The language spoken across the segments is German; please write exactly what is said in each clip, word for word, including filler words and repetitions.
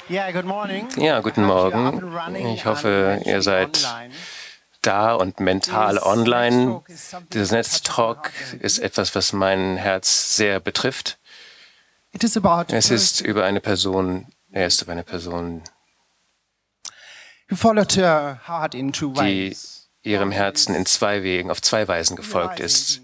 Ja, guten Morgen. Ich hoffe, ihr seid da und mental online. Dieser Netztalk ist etwas, was mein Herz sehr betrifft. Es ist über eine Person, er ist über eine Person, die ihrem Herzen in zwei Wegen, auf zwei Weisen gefolgt ist.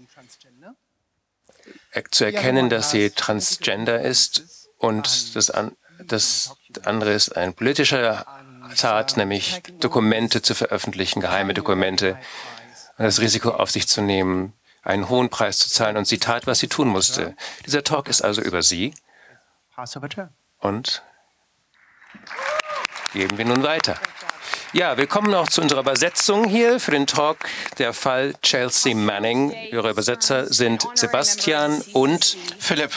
Zu erkennen, dass sie transgender ist, und das, an, das andere ist ein politischer Tat, nämlich Dokumente zu veröffentlichen, geheime Dokumente, und das Risiko auf sich zu nehmen, einen hohen Preis zu zahlen, und sie tat, was sie tun musste. Dieser Talk ist also über sie, und geben wir nun weiter. Ja, wir kommen auch zu unserer Übersetzung hier für den Talk, der Fall Chelsea Manning. Ihre Übersetzer sind Sebastian und Philipp.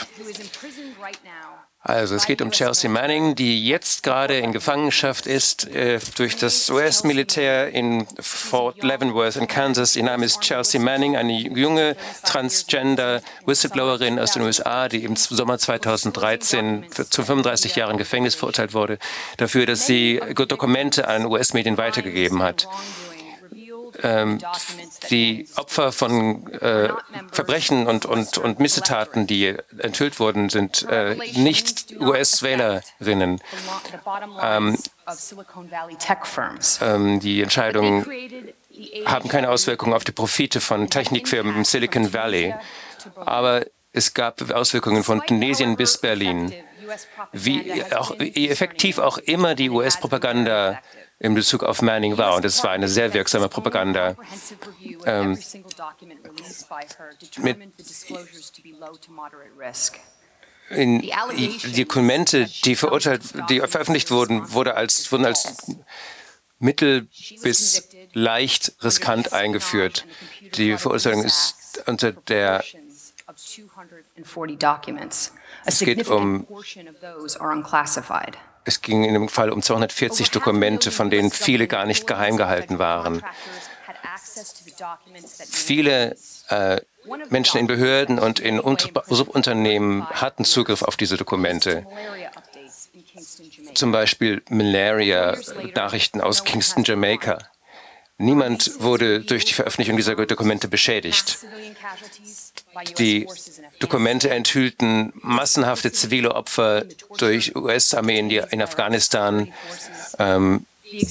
Also es geht um Chelsea Manning, die jetzt gerade in Gefangenschaft ist äh, durch das U S-Militär in Fort Leavenworth in Kansas. Ihr Name ist Chelsea Manning, eine junge Transgender-Whistleblowerin aus den U S A, die im Sommer zweitausenddreizehn für, zu fünfunddreißig Jahren Gefängnis verurteilt wurde, dafür, dass sie Dokumente an U S-Medien weitergegeben hat. Ähm, die Opfer von äh, Verbrechen und, und, und Missetaten, die enthüllt wurden, sind äh, nicht U S-Wählerinnen. Ähm, ähm, die Entscheidungen haben keine Auswirkungen auf die Profite von Technikfirmen im Silicon Valley, aber es gab Auswirkungen von Tunesien bis Berlin. Wie, auch, wie effektiv auch immer die U S-Propaganda in Bezug auf Manning war, und es war eine sehr wirksame Propaganda. Ähm, mit in, die Dokumente, die verurteilt, die veröffentlicht wurden, wurde als, wurden als mittel bis leicht riskant eingeführt. Die Verurteilung ist unter der Es geht um Es ging in dem Fall um zweihundertvierzig Dokumente, von denen viele gar nicht geheim gehalten waren. Viele äh, Menschen in Behörden und in Unter- Subunternehmen hatten Zugriff auf diese Dokumente. Zum Beispiel Malaria-Nachrichten aus Kingston, Jamaika. Niemand wurde durch die Veröffentlichung dieser Dokumente beschädigt. Die Dokumente enthüllten massenhafte zivile Opfer durch U S-Armee in, in Afghanistan, ähm,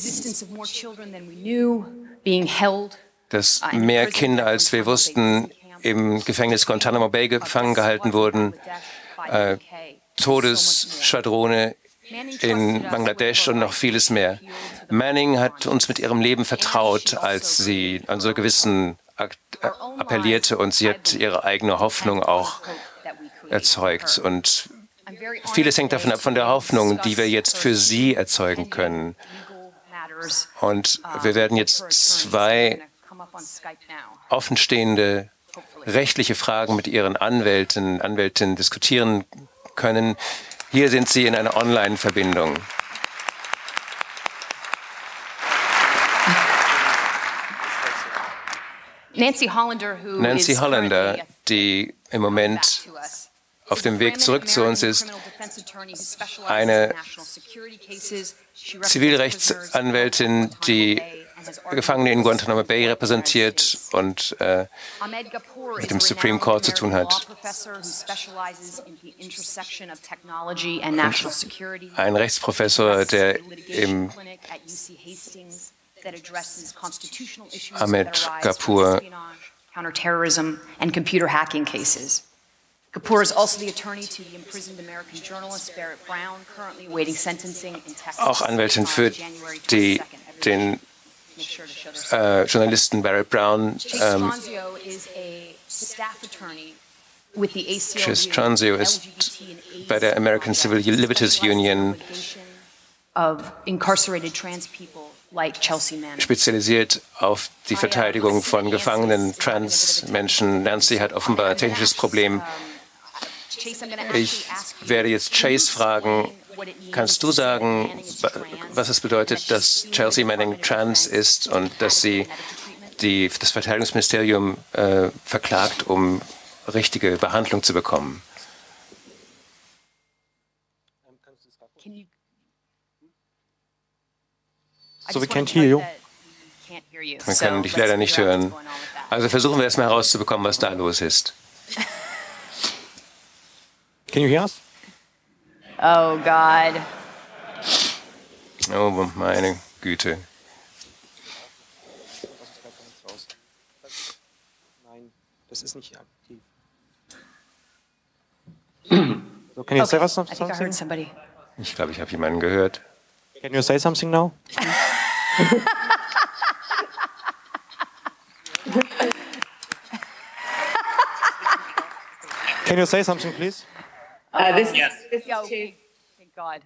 dass mehr Kinder, als wir wussten, im Gefängnis Guantanamo Bay gefangen gehalten wurden, äh, Todesschwadrone in Bangladesch und noch vieles mehr. Manning hat uns mit ihrem Leben vertraut, als sie an so gewissen appellierte, und sie hat ihre eigene Hoffnung auch erzeugt. Und vieles hängt davon ab, von der Hoffnung, die wir jetzt für sie erzeugen können. Und wir werden jetzt zwei offenstehende rechtliche Fragen mit ihren Anwälten, Anwältinnen diskutieren können. Hier sind sie in einer Online-Verbindung. Nancy Hollander, Nancy Hollander, die im Moment auf dem Weg zurück zu uns ist, eine Zivilrechtsanwältin, die Gefangene in Guantanamo Bay repräsentiert und äh, mit dem Supreme Court zu tun hat. Und ein Rechtsprofessor, der im Ahmed Kapoor counterterrorism and computer hacking cases. Kapoor is also the attorney to the imprisoned American journalist Barrett Brown, currently awaiting sentencing in Texas. Auch Anwältin für die, den äh, Journalisten Barrett Brown. Ähm, Chase Tranzio ist bei der American Civil Liberties Union of incarcerated trans people like Chelsea Manning. Spezialisiert auf die Verteidigung von gefangenen Trans-Menschen. Nancy hat offenbar ein technisches Problem. Ich werde jetzt Chase fragen, kannst du sagen, was es bedeutet, dass Chelsea Manning trans ist und dass sie die, das Verteidigungsministerium äh, verklagt, um richtige Behandlung zu bekommen? So we can't hear you. Wir können dich leider nicht hören. Also versuchen wir erstmal herauszubekommen, was da los ist. Can you hear us? Oh God. Oh, meine Güte. Nein, das ist nicht aktiv. So, can you say Okay, us I think I something? heard somebody. Ich glaube, ich habe jemanden gehört. Can you say something now? Can you say something, please? Uh, this, yes. This is Yeah, Chase. okay. Thank God.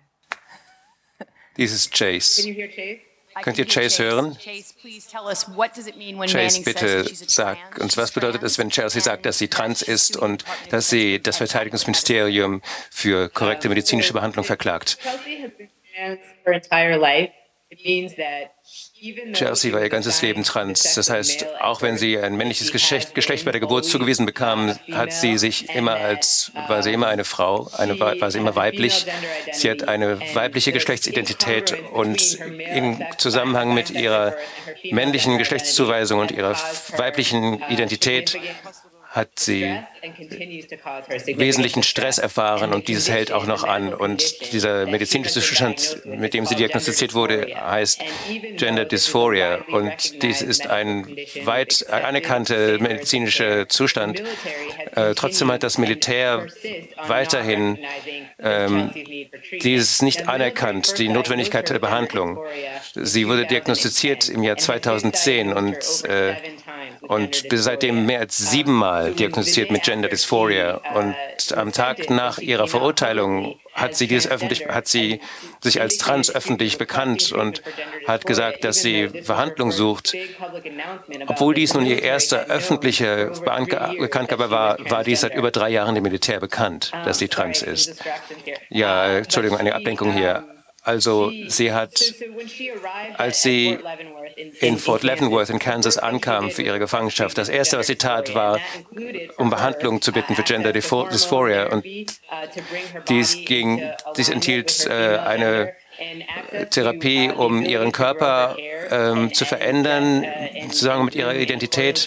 Dies ist Can Chase. you hear Chase? I Könnt can ihr hear Chase hören? Chase, please tell us, what does it mean when Chase, Manning says bitte that she's a sag trans? uns, was She's bedeutet es, wenn trans Chelsea sagt, dass sie and trans she's ist suing und the Department of dass sie das Justice Verteidigungsministerium für korrekte medizinische Behandlung verklagt? Chelsea has been trans her entire life. It means that even though Chelsea war ihr ganzes Leben trans. Das heißt, auch wenn sie ein männliches Geschlecht, Geschlecht bei der Geburt zugewiesen bekam, hat sie sich immer als, war sie immer eine Frau, eine, war sie immer weiblich. Sie hat eine weibliche Geschlechtsidentität und im Zusammenhang mit ihrer männlichen Geschlechtszuweisung und ihrer weiblichen Identität hat sie wesentlichen Stress erfahren und dieses hält auch noch an. Und dieser medizinische Zustand, mit dem sie diagnostiziert wurde, heißt Gender Dysphoria. Und dies ist ein weit anerkannter medizinischer Zustand. Äh, trotzdem hat das Militär weiterhin ähm, dieses nicht anerkannt, die Notwendigkeit der Behandlung. Sie wurde diagnostiziert im Jahr zweitausendzehn und, äh, und bis seitdem mehr als siebenmal diagnostiziert mit Gender Dysphoria. Und am Tag nach ihrer Verurteilung hat sie, dieses öffentlich, hat sie sich als trans öffentlich bekannt und hat gesagt, dass sie Behandlung sucht. Obwohl dies nun ihr erster öffentlicher Bekanntgabe war, war dies seit über drei Jahren dem Militär bekannt, dass sie trans ist. Ja, Entschuldigung, eine Ablenkung hier. Also sie hat, als sie in Fort Leavenworth in Kansas ankam für ihre Gefangenschaft, das Erste, was sie tat, war, um Behandlung zu bitten für Gender Dysphoria. Und dies, ging, dies enthielt äh, eine Therapie, um ihren Körper ähm, zu verändern, zusammen mit ihrer Identität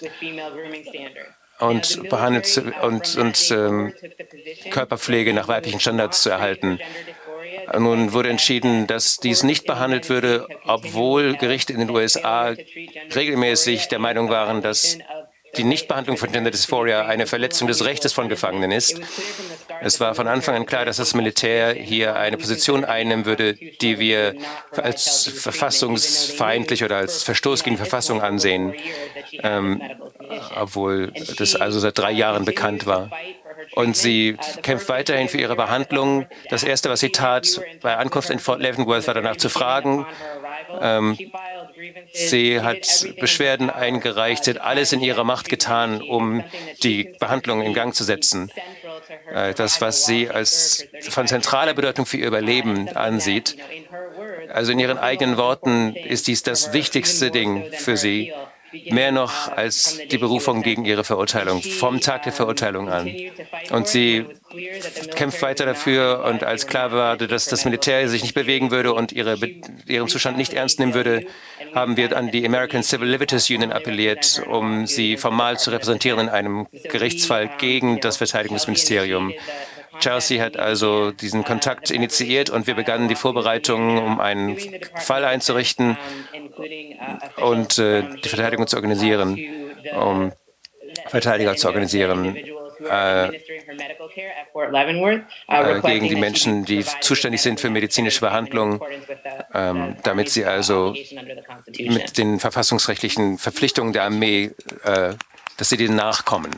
und, behandelt, und, und ähm, Körperpflege nach weiblichen Standards zu erhalten. Nun wurde entschieden, dass dies nicht behandelt würde, obwohl Gerichte in den U S A regelmäßig der Meinung waren, dass die Nichtbehandlung von Gender Dysphoria eine Verletzung des Rechtes von Gefangenen ist. Es war von Anfang an klar, dass das Militär hier eine Position einnehmen würde, die wir als verfassungsfeindlich oder als Verstoß gegen die Verfassung ansehen, ähm, obwohl das also seit drei Jahren bekannt war. Und sie kämpft weiterhin für ihre Behandlung. Das Erste, was sie tat bei Ankunft in Fort Leavenworth, war danach zu fragen. Ähm, sie hat Beschwerden eingereicht, sie hat alles in ihrer Macht getan, um die Behandlung in Gang zu setzen. Äh, das, was sie als von zentraler Bedeutung für ihr Überleben ansieht. Also in ihren eigenen Worten ist dies das wichtigste Ding für sie. Mehr noch als die Berufung gegen ihre Verurteilung, vom Tag der Verurteilung an. Und sie kämpft weiter dafür und als klar war, dass das Militär sich nicht bewegen würde und ihre, ihren Zustand nicht ernst nehmen würde, haben wir an die American Civil Liberties Union appelliert, um sie formal zu repräsentieren in einem Gerichtsfall gegen das Verteidigungsministerium. Chelsea hat also diesen Kontakt initiiert und wir begannen die Vorbereitungen, um einen Fall einzurichten und äh, die Verteidigung zu organisieren, um Verteidiger zu organisieren äh, äh, gegen die Menschen, die zuständig sind für medizinische Behandlung, äh, damit sie also mit den verfassungsrechtlichen Verpflichtungen der Armee, äh, dass sie denen nachkommen.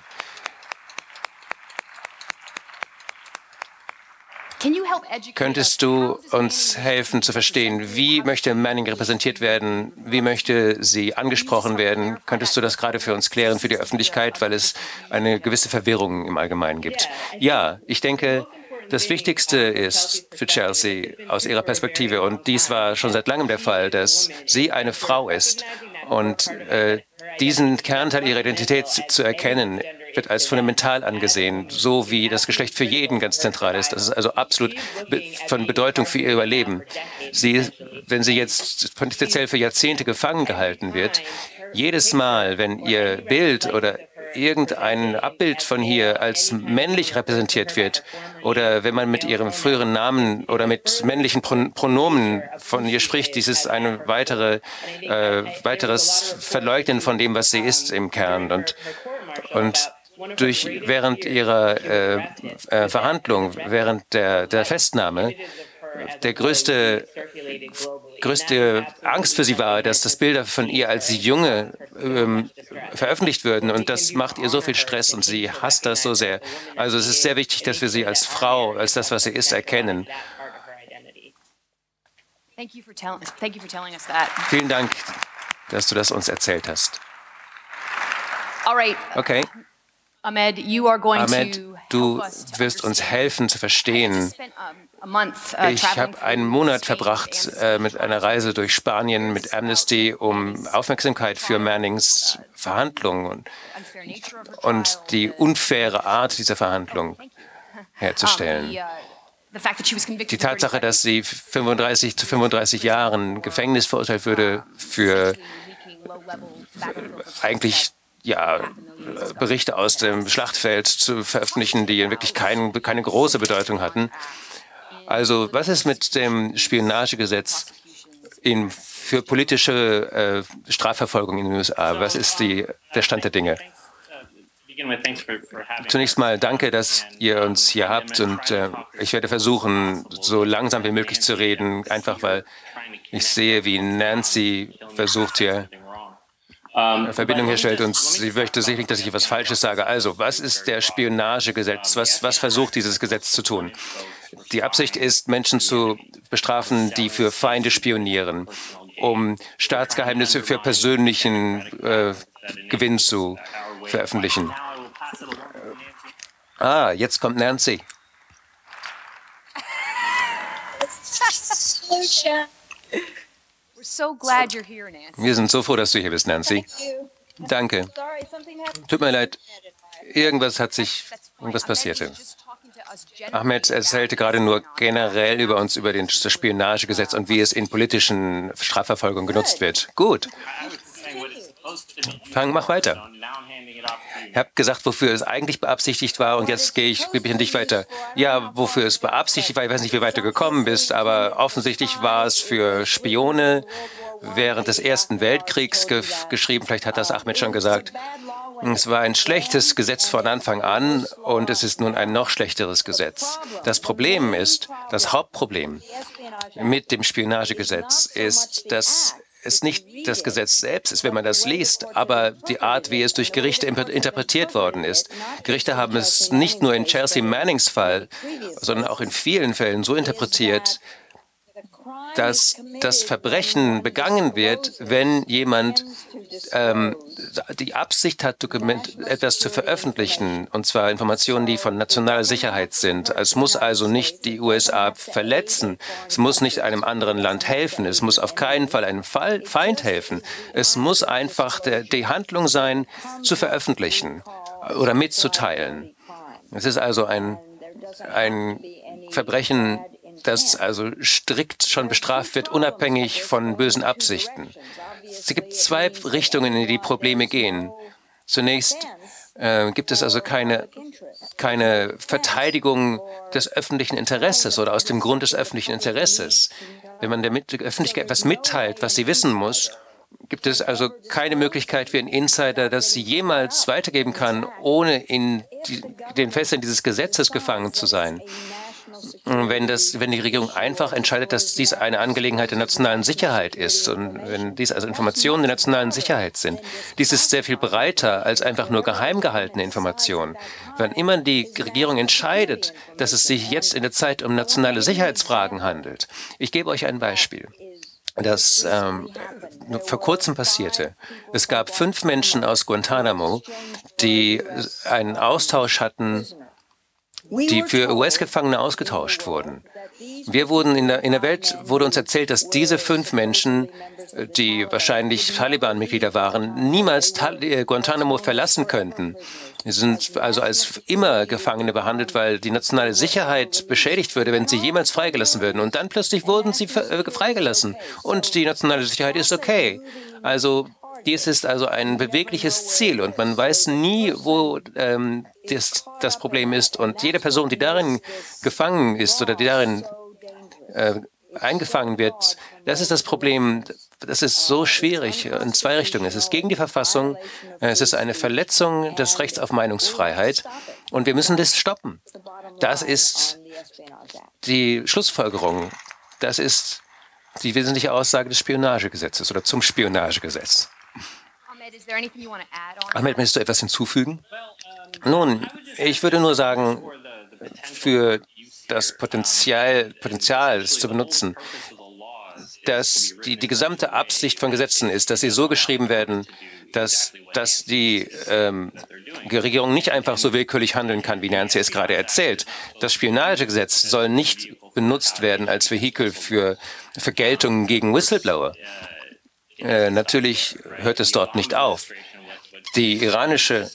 Könntest du uns helfen zu verstehen, wie möchte Manning repräsentiert werden, wie möchte sie angesprochen werden? Könntest du das gerade für uns klären, für die Öffentlichkeit, weil es eine gewisse Verwirrung im Allgemeinen gibt? Ja, ich denke, das Wichtigste ist für Chelsea aus ihrer Perspektive, und dies war schon seit langem der Fall, dass sie eine Frau ist und äh, diesen Kernteil ihrer Identität zu erkennen, wird als fundamental angesehen, so wie das Geschlecht für jeden ganz zentral ist. Das ist also absolut von Bedeutung für ihr Überleben. Sie, wenn sie jetzt potenziell für Jahrzehnte gefangen gehalten wird, jedes Mal, wenn ihr Bild oder irgendein Abbild von hier als männlich repräsentiert wird oder wenn man mit ihrem früheren Namen oder mit männlichen Pronomen von ihr spricht, dies ist ein weitere, äh, weiteres Verleugnen von dem, was sie ist im Kern. Und, und durch, während ihrer äh, äh, Verhandlung, während der, der Festnahme, der größte, größte Angst für sie war, dass das Bilder von ihr als Junge ähm, veröffentlicht würden. Und das macht ihr so viel Stress und sie hasst das so sehr. Also es ist sehr wichtig, dass wir sie als Frau, als das, was sie ist, erkennen. Vielen Dank, dass du das uns erzählt hast. Okay. Ahmed, you are going Ahmed, to du help us to wirst uns understand. helfen zu I verstehen. just spent, um, a month, uh, Ich traveling habe einen through Monat Spain verbracht with äh, Amnesty mit einer Reise durch Spanien mit Amnesty, um Aufmerksamkeit für Mannings Verhandlungen und, unfair nature of her und trial, die the- unfaire Art dieser Verhandlung Thank you. herzustellen. Um, the, uh, the fact that she was convicted Die of Tatsache, thirty-five dass sie fünfunddreißig zu fünfunddreißig Jahren Gefängnis verurteilt würde für leaking low-level battlefield eigentlich ja, Berichte aus dem Schlachtfeld zu veröffentlichen, die wirklich kein, keine große Bedeutung hatten. Also was ist mit dem Spionagegesetz in, für politische äh, Strafverfolgung in den U S A? Was ist die, der Stand der Dinge? Zunächst mal danke, dass ihr uns hier habt und äh, ich werde versuchen, so langsam wie möglich zu reden, einfach weil ich sehe, wie Nancy versucht hier eine Verbindung herstellt und sie möchte sicherlich, dass ich etwas Falsches sage. Also, was ist der Spionagegesetz? Was, was versucht dieses Gesetz zu tun? Die Absicht ist, Menschen zu bestrafen, die für Feinde spionieren, um Staatsgeheimnisse für persönlichen äh, Gewinn zu veröffentlichen. Ah, jetzt kommt Nancy. We're so glad you're here, Nancy. Wir sind so froh, dass du hier bist, Nancy. Danke. Tut mir leid, irgendwas hat sich, irgendwas passierte. Ahmed erzählte gerade nur generell über uns, über den, das Spionagegesetz und wie es in politischen Strafverfolgungen genutzt wird. Gut. Fang, mach weiter. Ich habe gesagt, wofür es eigentlich beabsichtigt war und jetzt gehe ich, gebe ich an dich weiter. Ja, wofür es beabsichtigt war, ich weiß nicht, wie weit du gekommen bist, aber offensichtlich war es für Spione während des Ersten Weltkriegs ge geschrieben. Vielleicht hat das Ahmed schon gesagt. Es war ein schlechtes Gesetz von Anfang an und es ist nun ein noch schlechteres Gesetz. Das Problem ist, das Hauptproblem mit dem Spionagegesetz ist, dass es nicht das Gesetz selbst ist, wenn man das liest, aber die Art, wie es durch Gerichte interpretiert worden ist. Gerichte haben es nicht nur in Chelsea Mannings Fall, sondern auch in vielen Fällen so interpretiert, dass das Verbrechen begangen wird, wenn jemand ähm, die Absicht hat, Dokument, etwas zu veröffentlichen, und zwar Informationen, die von nationaler Sicherheit sind. Es muss also nicht die U S A verletzen, es muss nicht einem anderen Land helfen, es muss auf keinen Fall einem Fall, Feind helfen. Es muss einfach der, die Handlung sein, zu veröffentlichen oder mitzuteilen. Es ist also ein, ein Verbrechen, das also strikt schon bestraft wird, unabhängig von bösen Absichten. Es gibt zwei Richtungen, in die Probleme gehen. Zunächst äh, gibt es also keine, keine Verteidigung des öffentlichen Interesses oder aus dem Grund des öffentlichen Interesses. Wenn man der Öffentlichkeit etwas mitteilt, was sie wissen muss, gibt es also keine Möglichkeit für einen Insider, dass sie jemals weitergeben kann, ohne in die, den Fesseln dieses Gesetzes gefangen zu sein. Wenn, das, wenn die Regierung einfach entscheidet, dass dies eine Angelegenheit der nationalen Sicherheit ist und wenn dies also Informationen der nationalen Sicherheit sind, dies ist sehr viel breiter als einfach nur geheim gehaltene Informationen. Wann immer die Regierung entscheidet, dass es sich jetzt in der Zeit um nationale Sicherheitsfragen handelt. Ich gebe euch ein Beispiel, das ähm, vor kurzem passierte. Es gab fünf Menschen aus Guantanamo, die einen Austausch hatten, die für U S-Gefangene ausgetauscht wurden. Wir wurden in der, in der Welt wurde uns erzählt, dass diese fünf Menschen, die wahrscheinlich Taliban-Mitglieder waren, niemals Guantanamo verlassen könnten. Sie sind also als immer Gefangene behandelt, weil die nationale Sicherheit beschädigt würde, wenn sie jemals freigelassen würden. Und dann plötzlich wurden sie äh, freigelassen. Und die nationale Sicherheit ist okay. Also dies ist also ein bewegliches Ziel und man weiß nie, wo ähm, das, das Problem ist. Und jede Person, die darin gefangen ist oder die darin äh, eingefangen wird, das ist das Problem. Das ist so schwierig in zwei Richtungen. Es ist gegen die Verfassung, es ist eine Verletzung des Rechts auf Meinungsfreiheit und wir müssen das stoppen. Das ist die Schlussfolgerung. Das ist die wesentliche Aussage des Spionagegesetzes oder zum Spionagegesetz. Ahmed, möchtest du etwas hinzufügen? Nun, ich würde nur sagen, für das Potenzial, Potenzial es zu benutzen, dass die, die gesamte Absicht von Gesetzen ist, dass sie so geschrieben werden, dass, dass die ähm, Regierung nicht einfach so willkürlich handeln kann, wie Nancy es gerade erzählt. Das Spionagegesetz soll nicht benutzt werden als Vehikel für Vergeltungen gegen Whistleblower. Äh, natürlich hört es dort nicht auf. Die iranische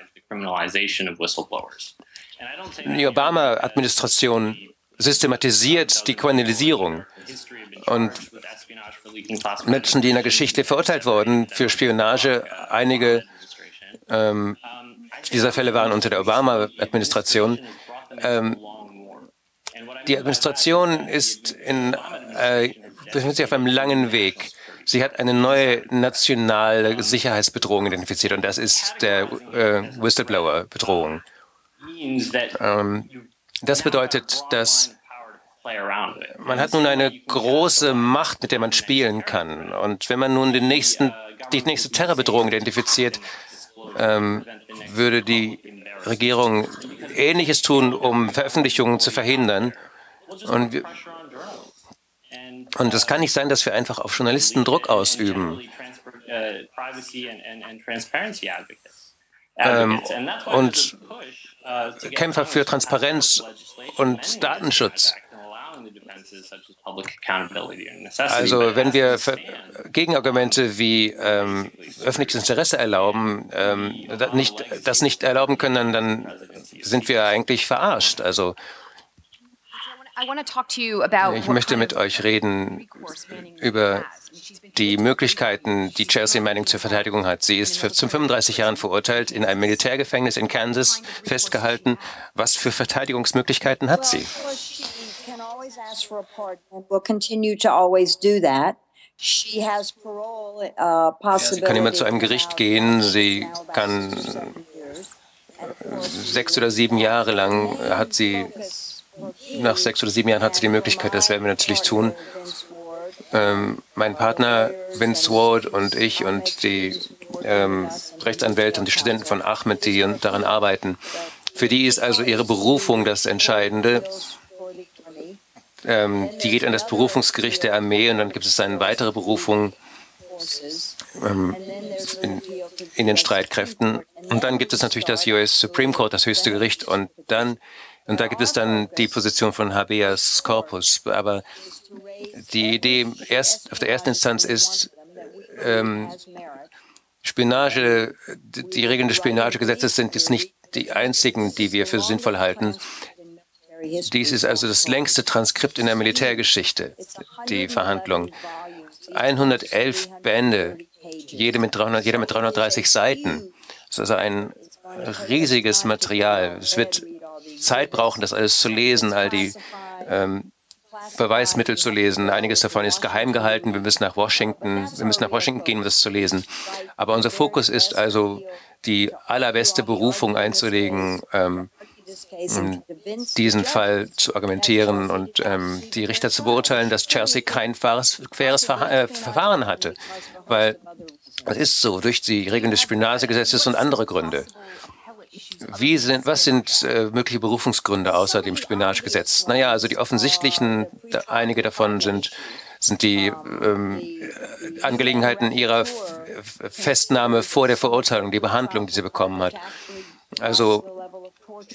Die Obama-Administration systematisiert die Kriminalisierung. Und Menschen, die in der Geschichte verurteilt wurden für Spionage, einige ähm, dieser Fälle waren unter der Obama-Administration. Ähm, die Administration ist in, äh, befindet sich auf einem langen Weg. Sie hat eine neue nationale Sicherheitsbedrohung identifiziert, und das ist der äh, Whistleblower-Bedrohung. Ähm, das bedeutet, dass man hat nun eine große Macht, mit der man spielen kann. Und wenn man nun den nächsten, die nächste Terrorbedrohung identifiziert, ähm, würde die Regierung Ähnliches tun, um Veröffentlichungen zu verhindern. Und wir, Und es kann nicht sein, dass wir einfach auf Journalisten Druck ausüben. Ähm, und Kämpfer für Transparenz und Datenschutz. Also wenn wir Gegenargumente wie ähm, öffentliches Interesse erlauben, ähm, das, nicht, das nicht erlauben können, dann sind wir eigentlich verarscht. Also ich möchte mit euch reden über die Möglichkeiten, die Chelsea Manning zur Verteidigung hat. Sie ist für, zu fünfunddreißig Jahren verurteilt, in einem Militärgefängnis in Kansas festgehalten. Was für Verteidigungsmöglichkeiten hat sie? Sie kann immer zu einem Gericht gehen. Sie kann sechs oder sieben Jahre lang hat sie Nach sechs oder sieben Jahren hat sie die Möglichkeit, das werden wir natürlich tun. Ähm, mein Partner Vince Ward und ich und die ähm, Rechtsanwälte und die Studenten von Ahmed, die daran arbeiten, für die ist also ihre Berufung das Entscheidende. Ähm, die geht an das Berufungsgericht der Armee und dann gibt es eine weitere Berufung ähm, in, in den Streitkräften. Und dann gibt es natürlich das U S Supreme Court, das höchste Gericht, und dann Und da gibt es dann die Position von Habeas Corpus. Aber die Idee erst auf der ersten Instanz ist, ähm, Spionage, die Regeln des Spionagegesetzes sind jetzt nicht die einzigen, die wir für sinnvoll halten. Dies ist also das längste Transkript in der Militärgeschichte, die Verhandlung. hundertelf Bände, jede mit dreihundert, jeder mit dreihundertdreißig Seiten. Das ist also ein riesiges Material. Es wird Zeit brauchen, das alles zu lesen, all die ähm, Beweismittel zu lesen. Einiges davon ist geheim gehalten. Wir müssen nach Washington, wir müssen nach Washington gehen, um das zu lesen. Aber unser Fokus ist also, die allerbeste Berufung einzulegen, ähm, um diesen Fall zu argumentieren und ähm, die Richter zu beurteilen, dass Chelsea kein faires, faires Verha äh, Verfahren hatte. Weil es ist so, durch die Regeln des Spionagegesetzes und andere Gründe. Wie sind, was sind äh, mögliche Berufungsgründe außer dem Spionagegesetz? Naja, also die offensichtlichen, da, einige davon sind, sind die ähm, Angelegenheiten ihrer F Festnahme vor der Verurteilung, die Behandlung, die sie bekommen hat. Also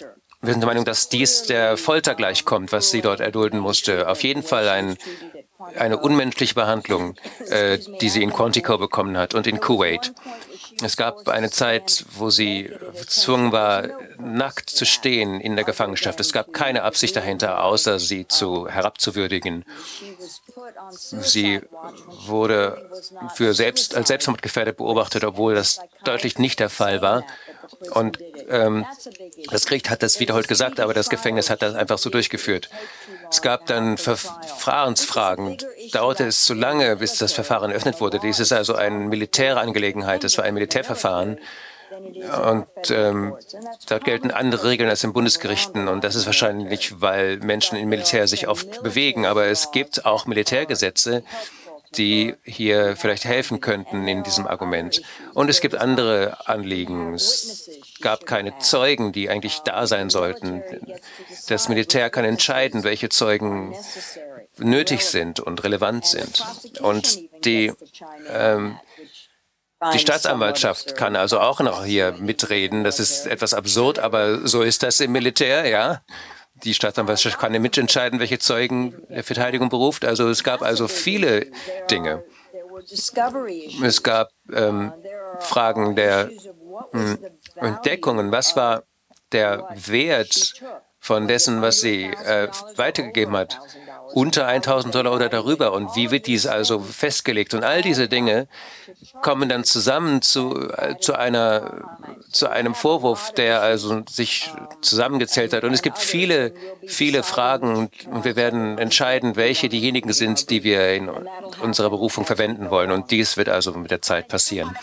wir sind der Meinung, dass dies der Folter gleichkommt, was sie dort erdulden musste. Auf jeden Fall ein, eine unmenschliche Behandlung, äh, die sie in Quantico bekommen hat und in Kuwait. Es gab eine Zeit, wo sie gezwungen war, nackt zu stehen in der Gefangenschaft. Es gab keine Absicht dahinter, außer sie zu herabzuwürdigen. Sie wurde für selbst, als selbstmordgefährdet beobachtet, obwohl das deutlich nicht der Fall war. Und ähm, das Gericht hat das wiederholt gesagt, aber das Gefängnis hat das einfach so durchgeführt. Es gab dann Verfahrensfragen. Dauerte es zu lange, bis das Verfahren eröffnet wurde. Dies ist also eine militäre Angelegenheit. Es war ein Militärverfahren. Und ähm, dort gelten andere Regeln als in Bundesgerichten. Und das ist wahrscheinlich, weil Menschen im Militär sich oft bewegen. Aber es gibt auch Militärgesetze, die hier vielleicht helfen könnten in diesem Argument. Und es gibt andere Anliegen. Es gab keine Zeugen, die eigentlich da sein sollten. Das Militär kann entscheiden, welche Zeugen nötig sind und relevant sind. Und die, ähm, die Staatsanwaltschaft kann also auch noch hier mitreden. Das ist etwas absurd, aber so ist das im Militär, ja. Die Staatsanwaltschaft kann ja mitentscheiden, welche Zeugen der Verteidigung beruft. Also es gab also viele Dinge. Es gab ähm, Fragen der mh, Entdeckungen. Was war der Wert von dessen, was sie äh, weitergegeben hat? Unter tausend Dollar oder darüber. Und wie wird dies also festgelegt? Und all diese Dinge kommen dann zusammen zu, äh, zu, einer, zu einem Vorwurf, der also sich zusammengezählt hat. Und es gibt viele, viele Fragen. Und, und wir werden entscheiden, welche diejenigen sind, die wir in unserer Berufung verwenden wollen. Und dies wird also mit der Zeit passieren.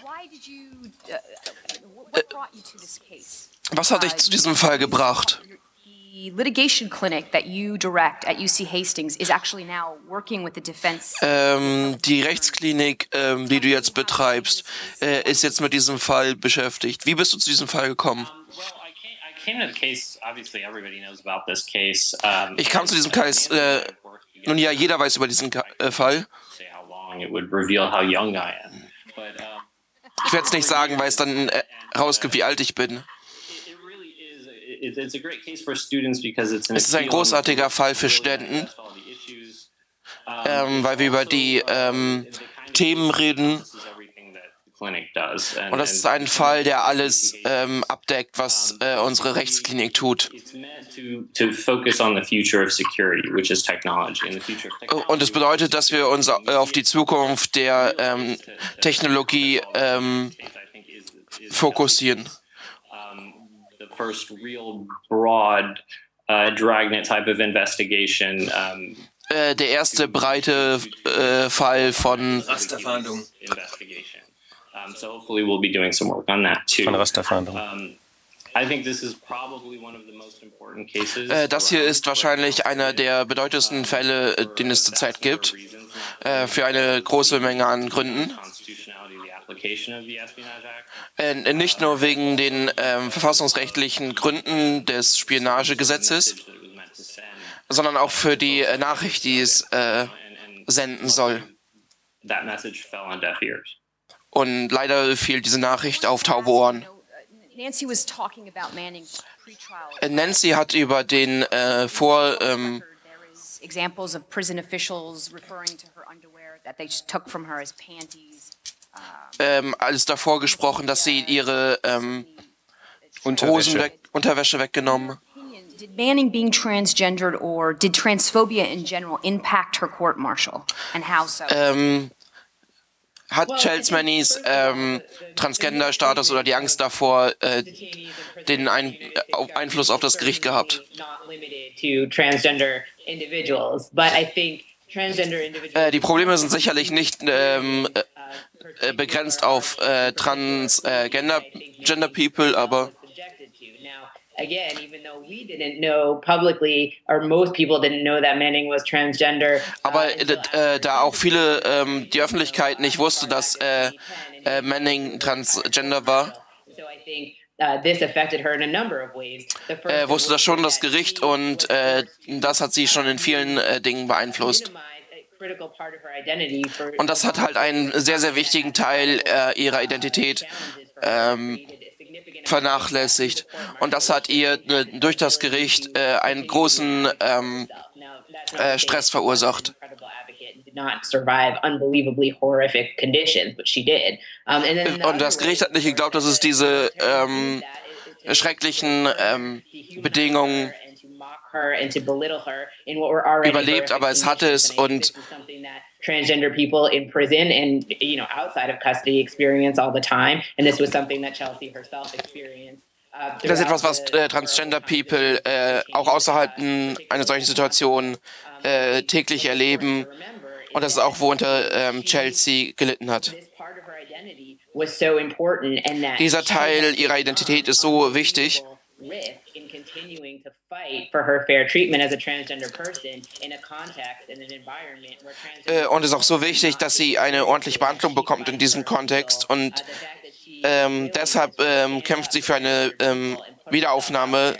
Was hat dich zu diesem Fall gebracht? The litigation clinic that you direct at U C Hastings is actually now working with the defense. Ähm, die Rechtsklinik, ähm, die du jetzt betreibst, äh, ist jetzt mit diesem Fall beschäftigt. Wie bist du zu diesem Fall gekommen? Ich kam zu diesem Case, äh, nun ja, jeder weiß über diesen äh, Fall. Ich werde es nicht sagen, weil es dann äh, rausgibt, wie alt ich bin. Es ist ein großartiger Fall für Studenten, ähm, weil wir über die ähm, Themen reden. Und das ist ein Fall, der alles ähm, abdeckt, was äh, unsere Rechtsklinik tut. Und es bedeutet, dass wir uns auf die Zukunft der ähm, Technologie ähm, fokussieren. First real broad uh, Dragnet type of investigation. Um, äh, der erste breite äh, Fall von Rasterfahndung. Um, so hopefully we'll be doing some work on that too. Von Rasterfahndung. Um, I think this is probably one of the most important cases. Äh, das hier ist wahrscheinlich einer der bedeutendsten Fälle, äh, den es zurzeit gibt, äh, für eine große Menge an Gründen. Äh, nicht nur wegen den ähm, verfassungsrechtlichen Gründen des Spionagegesetzes, sondern auch für die äh, Nachricht, die es äh, senden soll. Und leider fiel diese Nachricht auf taube Ohren. Äh, Nancy hat über den äh, Vor... Ähm, examples of prison officials referring to her underwear that they took from her as panties. Ähm, alles davor gesprochen, dass sie ihre ähm, Hosen weg, Unterwäsche weggenommen. Did Manning being transgendered or did transphobia in general impact her court martial and how so? Ähm, hat Chelsea Mannys ähm, Transgender-Status oder die Angst davor äh, den Ein auf Einfluss auf das Gericht gehabt? Äh, die Probleme sind sicherlich nicht ähm, äh, begrenzt auf äh, Transgender äh, Gender People, aber aber äh, da auch viele ähm, die Öffentlichkeit nicht wusste, dass äh, äh, Manning transgender war, äh, wusste das schon das Gericht und äh, das hat sie schon in vielen äh, Dingen beeinflusst. Und das hat halt einen sehr, sehr wichtigen Teil äh, ihrer Identität ähm, vernachlässigt. Und das hat ihr äh, durch das Gericht äh, einen großen ähm, äh, Stress verursacht. Und das Gericht hat nicht geglaubt, dass es diese ähm, schrecklichen ähm, Bedingungen überlebt, aber es hatte es. Und transgender people in prison and, you know, outside of custody experience all the time. And this was something that Chelsea herself experienced. Uh, das ist etwas, was äh, Transgender People äh, auch außerhalb einer solchen Situation äh, täglich erleben. Und das ist auch, worunter ähm, Chelsea gelitten hat. Dieser Teil ihrer Identität ist so wichtig. Und es ist auch so wichtig, dass sie eine ordentliche Behandlung bekommt in diesem Kontext. Und ähm, deshalb ähm, kämpft sie für eine ähm, Wiederaufnahme.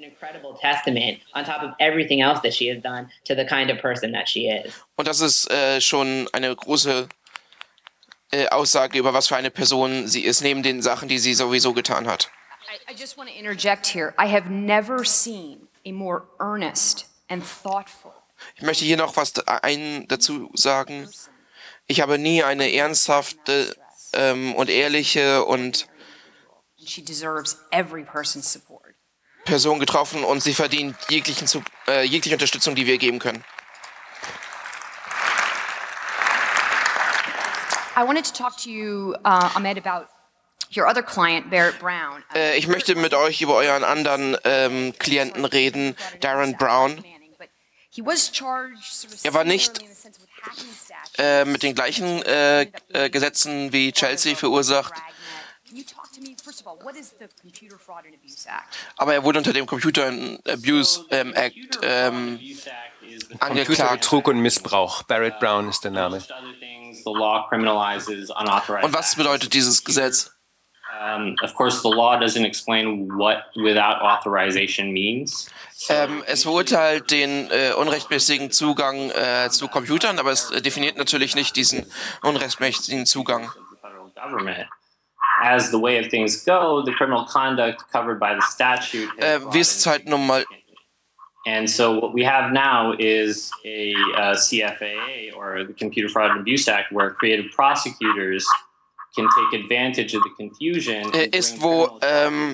Und das ist äh, schon eine große äh, Aussage über was für eine Person sie ist, neben den Sachen, die sie sowieso getan hat. I just want to interject here. I have never seen a more earnest and thoughtful. Ich möchte hier noch was ein, dazu sagen. Ich habe nie eine ernsthafte ähm, und ehrliche und She deserves every person's support. Person getroffen und sie verdient jeglichen, äh, jegliche Unterstützung, die wir geben können. I wanted to talk to you, uh, Ahmed, about your other client, Barrett Brown. Äh, ich möchte mit euch über euren anderen ähm, Klienten reden, Darren Brown. Er war nicht äh, mit den gleichen äh, äh, Gesetzen wie Chelsea verursacht, aber er wurde unter dem Computer Abuse ähm, Act ähm, angeklagt. Computerbetrug und Missbrauch. Barrett Brown ist der Name. Und was bedeutet dieses Gesetz? Um, of course, the law doesn't explain what without authorization means. Ähm, es verurteilt den äh, unrechtmäßigen Zugang äh, zu Computern, aber es äh, definiert natürlich nicht diesen unrechtmäßigen Zugang. As the way of things go, the criminal conduct covered by the statute. Äh, wie ist es halt nun mal? And so what we have now is a uh, C F A A, or the Computer Fraud and Abuse Act, where creative prosecutors can take advantage of the confusion. Äh, ist, wo ähm,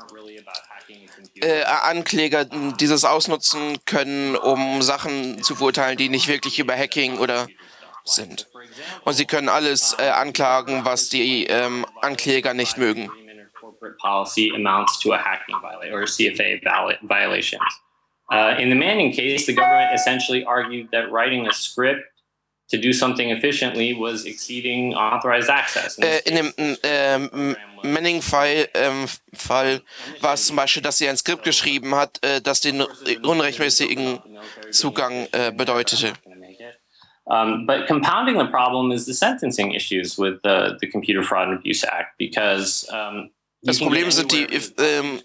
äh, Ankläger dieses ausnutzen können, um Sachen zu verurteilen, die nicht wirklich über Hacking oder sind. Und sie können alles äh, anklagen, was die ähm, Ankläger nicht mögen. Policy amounts to a hacking violation or C F A violations. Uh, in the Manning case, the government essentially argued that writing a script to do something efficiently was exceeding authorized access. Äh, in dem äh, Manning-Fall ähm, Fall war es zum Beispiel, dass sie ein Skript geschrieben hat, äh, das den unrechtmäßigen Zugang äh, bedeutete. Um, but compounding the problem is the sentencing issues with the, the Computer Fraud and Abuse Act, because um, das Problem sind die, ähm,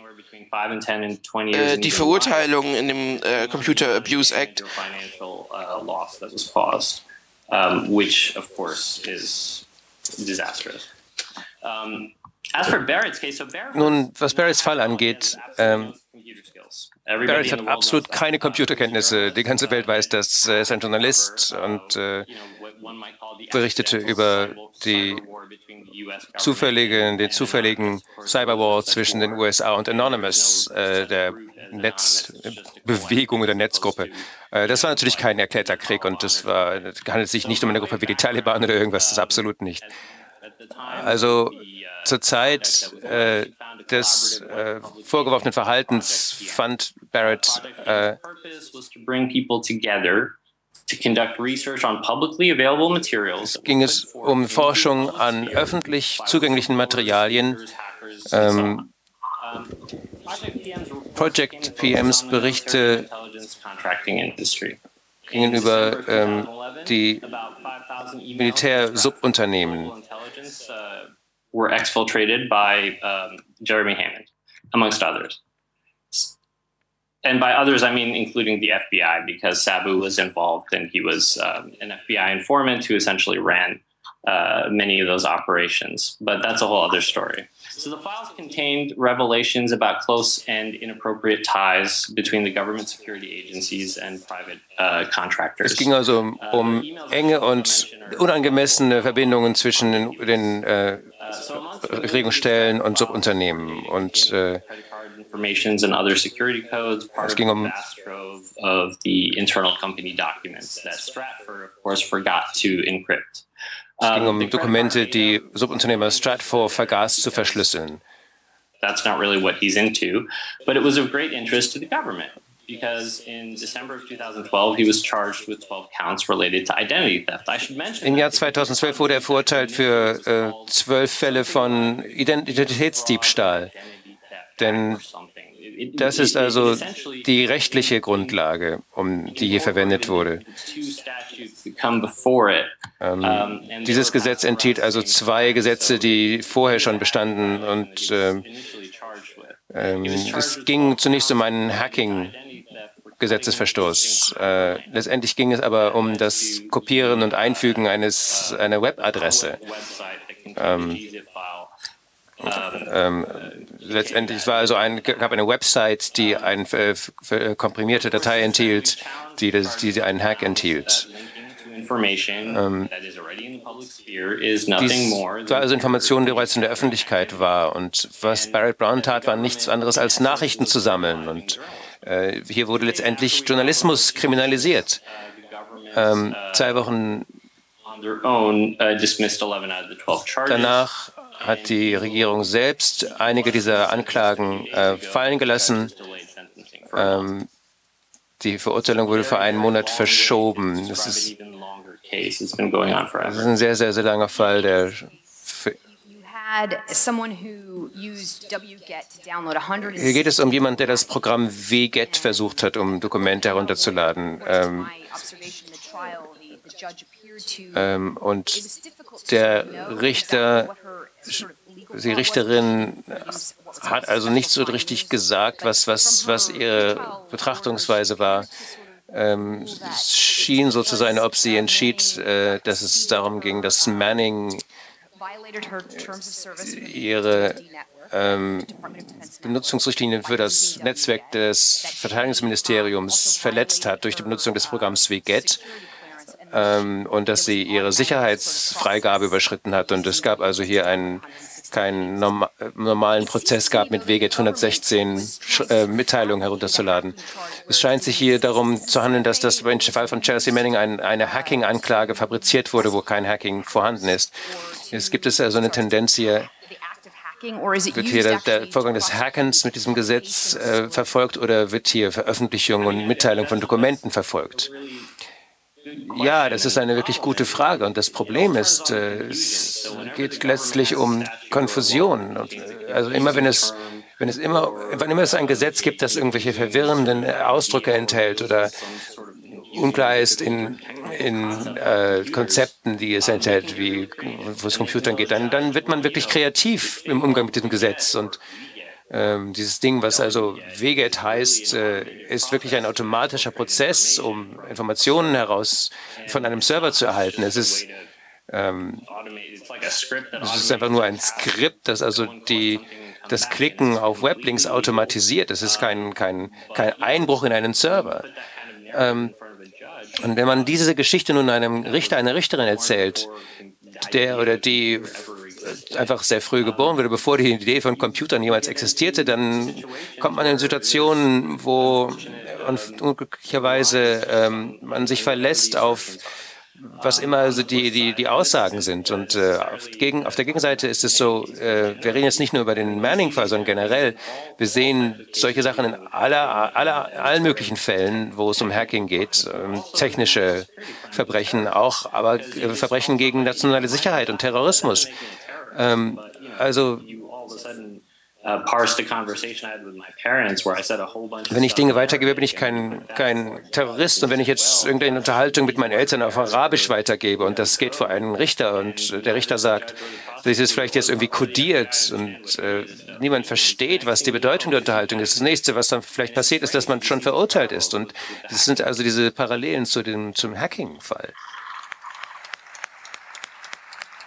äh, die Verurteilungen in dem äh, Computer Abuse Act. Um, which of course is disastrous. Um, as for Barrett's case, so Barrett Nun, was Barretts Fall angeht, ähm, Barrett hat absolut keine Computerkenntnisse. Die ganze Welt weiß, dass er ist ein Journalist und äh, berichtete über die zufällige, den zufälligen Cyberwar zwischen den U S A und Anonymous, äh, der Netzbewegung oder Netzgruppe. Äh, das war natürlich kein erklärter Krieg und es war, es handelt sich nicht um eine Gruppe wie die Taliban oder irgendwas, das absolut nicht. Also zur Zeit äh, des äh, vorgeworfenen Verhaltens fand Barrett äh, ging es um Forschung an öffentlich zugänglichen Materialien. Ähm, Project P Ms Berichte gingen über ähm, die Militär-Subunternehmen. Were exfiltrated by um, Jeremy Hammond, amongst others. And by others, I mean including the F B I, because Sabu was involved and he was um, an F B I informant who essentially ran uh, many of those operations. But that's a whole other story. So the files contained revelations about close and inappropriate ties between the government security agencies and private uh, contractors. Es ging also um, um enge und unangemessene Verbindungen zwischen den, den äh, Regierungsstellen und Subunternehmen. Und äh, informations and other security codes, part es ging of um the vast trove of the internal company documents that Stratfor, of course, forgot to encrypt. Es ging um Dokumente, die Subunternehmer Stratfor vergaß zu verschlüsseln. That's not really what he's into, but it was of great interest to the government because in December of twenty twelve he was charged with twelve counts related to identity theft. I should mention. Im Jahr zweitausendzwölf wurde er verurteilt für äh, zwölf Fälle von Identitätsdiebstahl. Denn das ist also die rechtliche Grundlage, um die hier verwendet wurde. Ähm, dieses Gesetz enthielt also zwei Gesetze, die vorher schon bestanden. Und äh, ähm, es ging zunächst um einen Hacking-Gesetzesverstoß. Äh, letztendlich ging es aber um das Kopieren und Einfügen eines, einer Webadresse. Ähm, Ähm, letztendlich es war also ein, gab eine Website, die eine äh, komprimierte Datei enthielt, die, das, die einen Hack enthielt. Ähm, dies war also Information, die bereits in der Öffentlichkeit war. Und was Barrett Brown tat, war nichts anderes als Nachrichten zu sammeln. Und äh, hier wurde letztendlich Journalismus kriminalisiert. Ähm, zwei Wochen danach hat die Regierung selbst einige dieser Anklagen äh, fallen gelassen. Ähm, die Verurteilung wurde für einen Monat verschoben. Das ist, das ist ein sehr, sehr, sehr langer Fall, der Hier geht es um jemanden, der das Programm wget versucht hat, um Dokumente herunterzuladen. Ähm, ähm, und der Richter, die Richterin hat also nicht so richtig gesagt, was, was, was ihre Betrachtungsweise war. Ähm, es schien so zu sein, ob sie entschied, äh, dass es darum ging, dass Manning ihre ähm, Benutzungsrichtlinien für das Netzwerk des Verteidigungsministeriums verletzt hat durch die Benutzung des Programms wget. Ähm, und dass sie ihre Sicherheitsfreigabe überschritten hat. Und es gab also hier einen keinen norma normalen Prozess gab, mit wget hundertsechzehn äh, Mitteilungen herunterzuladen. Es scheint sich hier darum zu handeln, dass das im Fall von Chelsea Manning ein, eine Hacking-Anklage fabriziert wurde, wo kein Hacking vorhanden ist. Es gibt es also eine Tendenz hier, wird hier der, der Vorgang des Hackens mit diesem Gesetz äh, verfolgt oder wird hier Veröffentlichung und Mitteilung von Dokumenten verfolgt? Ja, das ist eine wirklich gute Frage. Und das Problem ist, äh, es geht letztlich um Konfusion. Also immer, wenn es, wenn es immer, wann immer es ein Gesetz gibt, das irgendwelche verwirrenden Ausdrücke enthält oder unklar ist in, in äh, Konzepten, die es enthält, wie wo es Computern geht, dann, dann wird man wirklich kreativ im Umgang mit diesem Gesetz. Und Ähm, dieses Ding, was also wget heißt, äh, ist wirklich ein automatischer Prozess, um Informationen heraus von einem Server zu erhalten. Es ist, ähm, es ist einfach nur ein Skript, das also die, das Klicken auf Weblinks automatisiert. Es ist kein, kein, kein Einbruch in einen Server. Ähm, und wenn man diese Geschichte nun einem Richter, einer Richterin erzählt, der oder die einfach sehr früh geboren wurde, bevor die Idee von Computern jemals existierte, dann kommt man in Situationen, wo unglücklicherweise ähm, man sich verlässt auf was immer also die, die, die Aussagen sind. Und äh, auf, gegen, auf der Gegenseite ist es so, äh, wir reden jetzt nicht nur über den Manning-Fall, sondern generell, wir sehen solche Sachen in aller, aller, allen möglichen Fällen, wo es um Hacking geht, ähm, technische Verbrechen auch, aber äh, Verbrechen gegen nationale Sicherheit und Terrorismus. Ähm, also wenn ich Dinge weitergebe, bin ich kein, kein Terrorist. Und wenn ich jetzt irgendeine Unterhaltung mit meinen Eltern auf Arabisch weitergebe und das geht vor einen Richter und der Richter sagt, das ist vielleicht jetzt irgendwie kodiert und äh, niemand versteht, was die Bedeutung der Unterhaltung ist. Das Nächste, was dann vielleicht passiert, ist, dass man schon verurteilt ist. Und das sind also diese Parallelen zu dem, zum Hacking-Fall.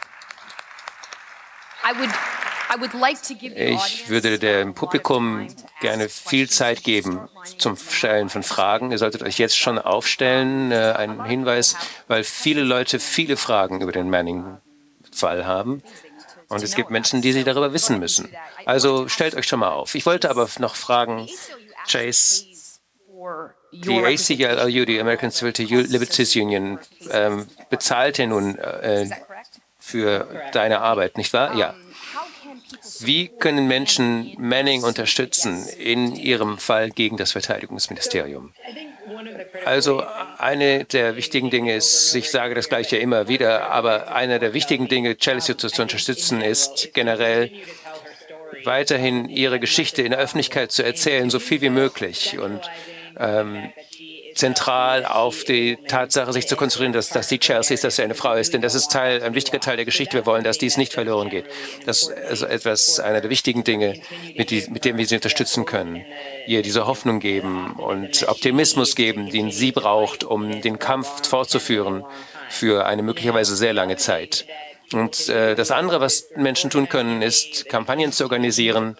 Ich würde dem Publikum gerne viel Zeit geben zum Stellen von Fragen. Ihr solltet euch jetzt schon aufstellen, äh, ein Hinweis, weil viele Leute viele Fragen über den Manning-Fall haben. Und es gibt Menschen, die sie darüber wissen müssen. Also stellt euch schon mal auf. Ich wollte aber noch fragen, Chase, die A C L U, die American Civil Liberties Union, ähm, bezahlt ja nun äh, für deine Arbeit, nicht wahr? Ja. Wie können Menschen Manning unterstützen in ihrem Fall gegen das Verteidigungsministerium? Also eine der wichtigen Dinge ist, ich sage das Gleiche immer wieder, aber einer der wichtigen Dinge, Chelsea zu, zu unterstützen, ist generell weiterhin ihre Geschichte in der Öffentlichkeit zu erzählen, so viel wie möglich. Und ähm, zentral auf die Tatsache, sich zu konzentrieren, dass, dass sie Chelsea ist, dass sie eine Frau ist. Denn das ist Teil, ein wichtiger Teil der Geschichte. Wir wollen, dass dies nicht verloren geht. Das ist also etwas, einer der wichtigen Dinge, mit, die, mit dem wir sie unterstützen können. Ihr diese Hoffnung geben und Optimismus geben, den sie braucht, um den Kampf fortzuführen für eine möglicherweise sehr lange Zeit. Und äh, das andere, was Menschen tun können, ist, Kampagnen zu organisieren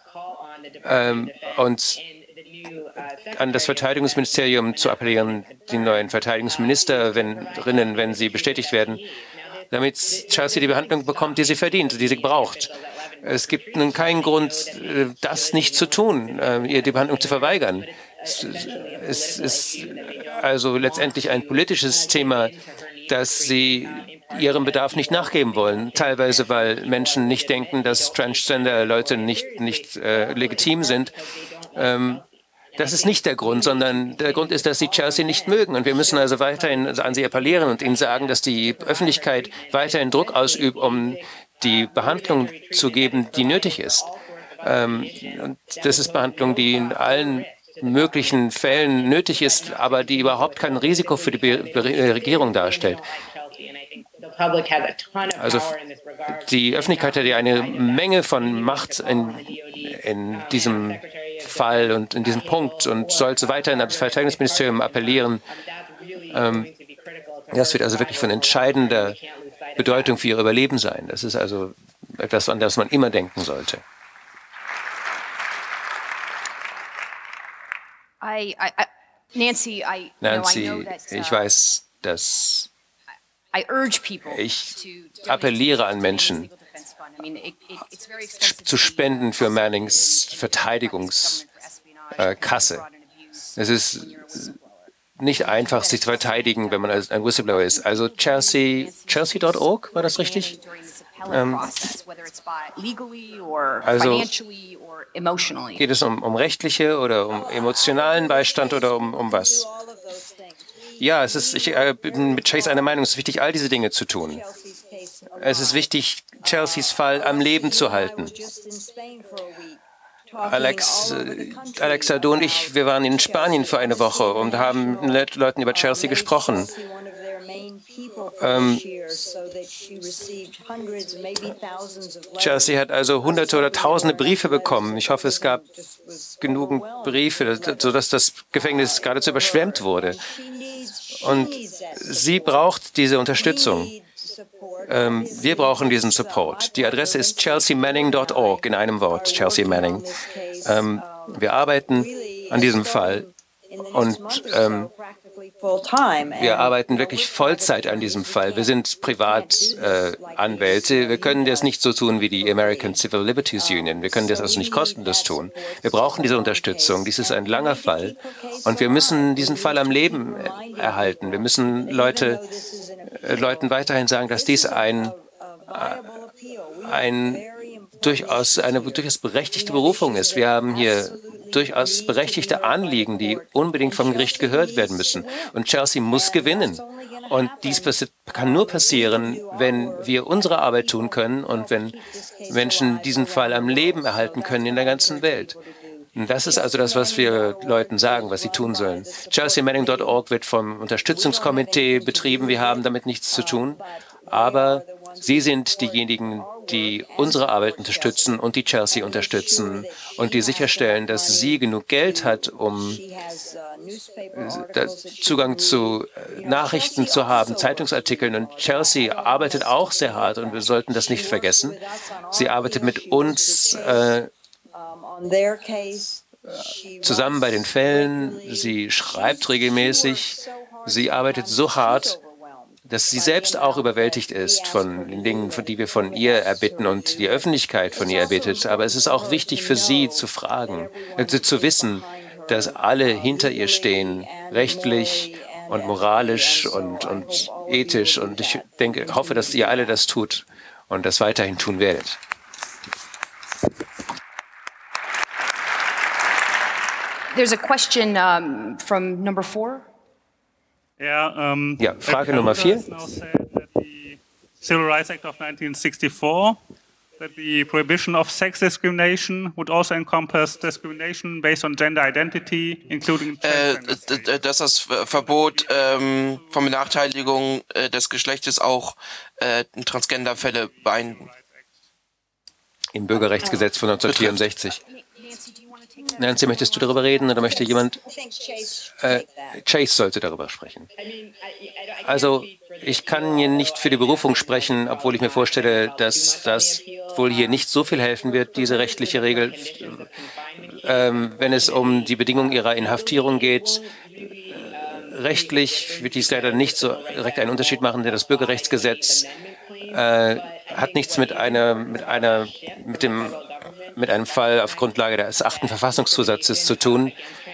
ähm, und an das Verteidigungsministerium zu appellieren, die neuen Verteidigungsministerinnen, wenn sie bestätigt werden, damit Chelsea die Behandlung bekommt, die sie verdient, die sie braucht. Es gibt nun keinen Grund, das nicht zu tun, ihr die Behandlung zu verweigern. Es ist also letztendlich ein politisches Thema, dass sie ihrem Bedarf nicht nachgeben wollen. Teilweise, weil Menschen nicht denken, dass Transgender-Leute nicht, nicht äh, legitim sind. Ähm, Das ist nicht der Grund, sondern der Grund ist, dass sie Chelsea nicht mögen. Und wir müssen also weiterhin an sie appellieren und ihnen sagen, dass die Öffentlichkeit weiterhin Druck ausübt, um die Behandlung zu geben, die nötig ist. Ähm, und das ist Behandlung, die in allen möglichen Fällen nötig ist, aber die überhaupt kein Risiko für die Be Be Regierung darstellt. Also die Öffentlichkeit hat ja eine Menge von Macht in, in diesem Fall und in diesem Punkt und sollte weiterhin an das Verteidigungsministerium appellieren. Ähm, das wird also wirklich von entscheidender Bedeutung für ihr Überleben sein. Das ist also etwas, an das man immer denken sollte. I, I, I, Nancy, I, Nancy, you know, I know that, uh, ich weiß, dass I urge people ich to appelliere an Menschen, zu spenden für Mannings Verteidigungskasse. Es ist nicht einfach, sich zu verteidigen, wenn man ein Whistleblower ist. Also Chelsea, Chelsea Punkt org, war das richtig? Ähm, also geht es um, um rechtliche oder um emotionalen Beistand oder um, um was? Ja, es ist, ich äh, bin mit Chase einer Meinung, es ist wichtig, all diese Dinge zu tun. Es ist wichtig, Chelseas Fall am Leben zu halten. Alex, äh, Alexa, du und ich, wir waren in Spanien für eine Woche und haben mit Leuten über Chelsea gesprochen. Ähm, Chelsea hat also hunderte oder tausende Briefe bekommen. Ich hoffe, es gab genügend Briefe, sodass das Gefängnis geradezu überschwemmt wurde. Und sie braucht diese Unterstützung. Ähm, wir brauchen diesen Support. Die Adresse ist chelsea manning Punkt org, in einem Wort, Chelsea Manning. Ähm, wir arbeiten an diesem Fall und ähm, wir arbeiten wirklich Vollzeit an diesem Fall. Wir sind Privatanwälte. Äh, wir können das nicht so tun wie die American Civil Liberties Union. Wir können das also nicht kostenlos tun. Wir brauchen diese Unterstützung. Dies ist ein langer Fall. Und wir müssen diesen Fall am Leben erhalten. Wir müssen Leute, äh, Leuten weiterhin sagen, dass dies ein, äh, ein durchaus eine durchaus berechtigte Berufung ist. Wir haben hier durchaus berechtigte Anliegen, die unbedingt vom Gericht gehört werden müssen. Und Chelsea muss gewinnen. Und dies kann nur passieren, wenn wir unsere Arbeit tun können und wenn Menschen diesen Fall am Leben erhalten können in der ganzen Welt. Und das ist also das, was wir Leuten sagen, was sie tun sollen. chelsea manning Punkt org wird vom Unterstützungskomitee betrieben. Wir haben damit nichts zu tun. Aber Sie sind diejenigen, die unsere Arbeit unterstützen und die Chelsea unterstützen und die sicherstellen, dass sie genug Geld hat, um Zugang zu Nachrichten zu haben, Zeitungsartikeln. Und Chelsea arbeitet auch sehr hart und wir sollten das nicht vergessen. Sie arbeitet mit uns äh, zusammen bei den Fällen. Sie schreibt regelmäßig. Sie arbeitet so hart, dass sie selbst auch überwältigt ist von den Dingen, von die wir von ihr erbitten und die Öffentlichkeit von ihr erbittet. Aber es ist auch wichtig für sie zu fragen, äh, zu wissen, dass alle hinter ihr stehen, rechtlich und moralisch und, und ethisch. Und ich denke, hoffe, dass ihr alle das tut und das weiterhin tun werdet. There's a question um, from number four. Yeah, um, Ja, Frage Nummer vier. Civil Rights Act of nineteen sixty-four, that the prohibition of sex discrimination would also encompass discrimination based on gender identity, including Äh, transgender d- d- dass das Verbot ähm, von Benachteiligung äh, des Geschlechtes auch äh, Transgender-Fälle bein. Im Bürgerrechtsgesetz von neunzehnhundertvierundsechzig. Nancy, möchtest du darüber reden oder möchte jemand? Äh, Chase sollte darüber sprechen. Also, ich kann hier nicht für die Berufung sprechen, obwohl ich mir vorstelle, dass das wohl hier nicht so viel helfen wird, diese rechtliche Regel, ähm, wenn es um die Bedingungen ihrer Inhaftierung geht. Rechtlich wird dies leider nicht so direkt einen Unterschied machen, denn das Bürgerrechtsgesetz äh, hat nichts mit einer, mit einer, mit dem mit einem Fall auf Grundlage des achten Verfassungszusatzes zu tun.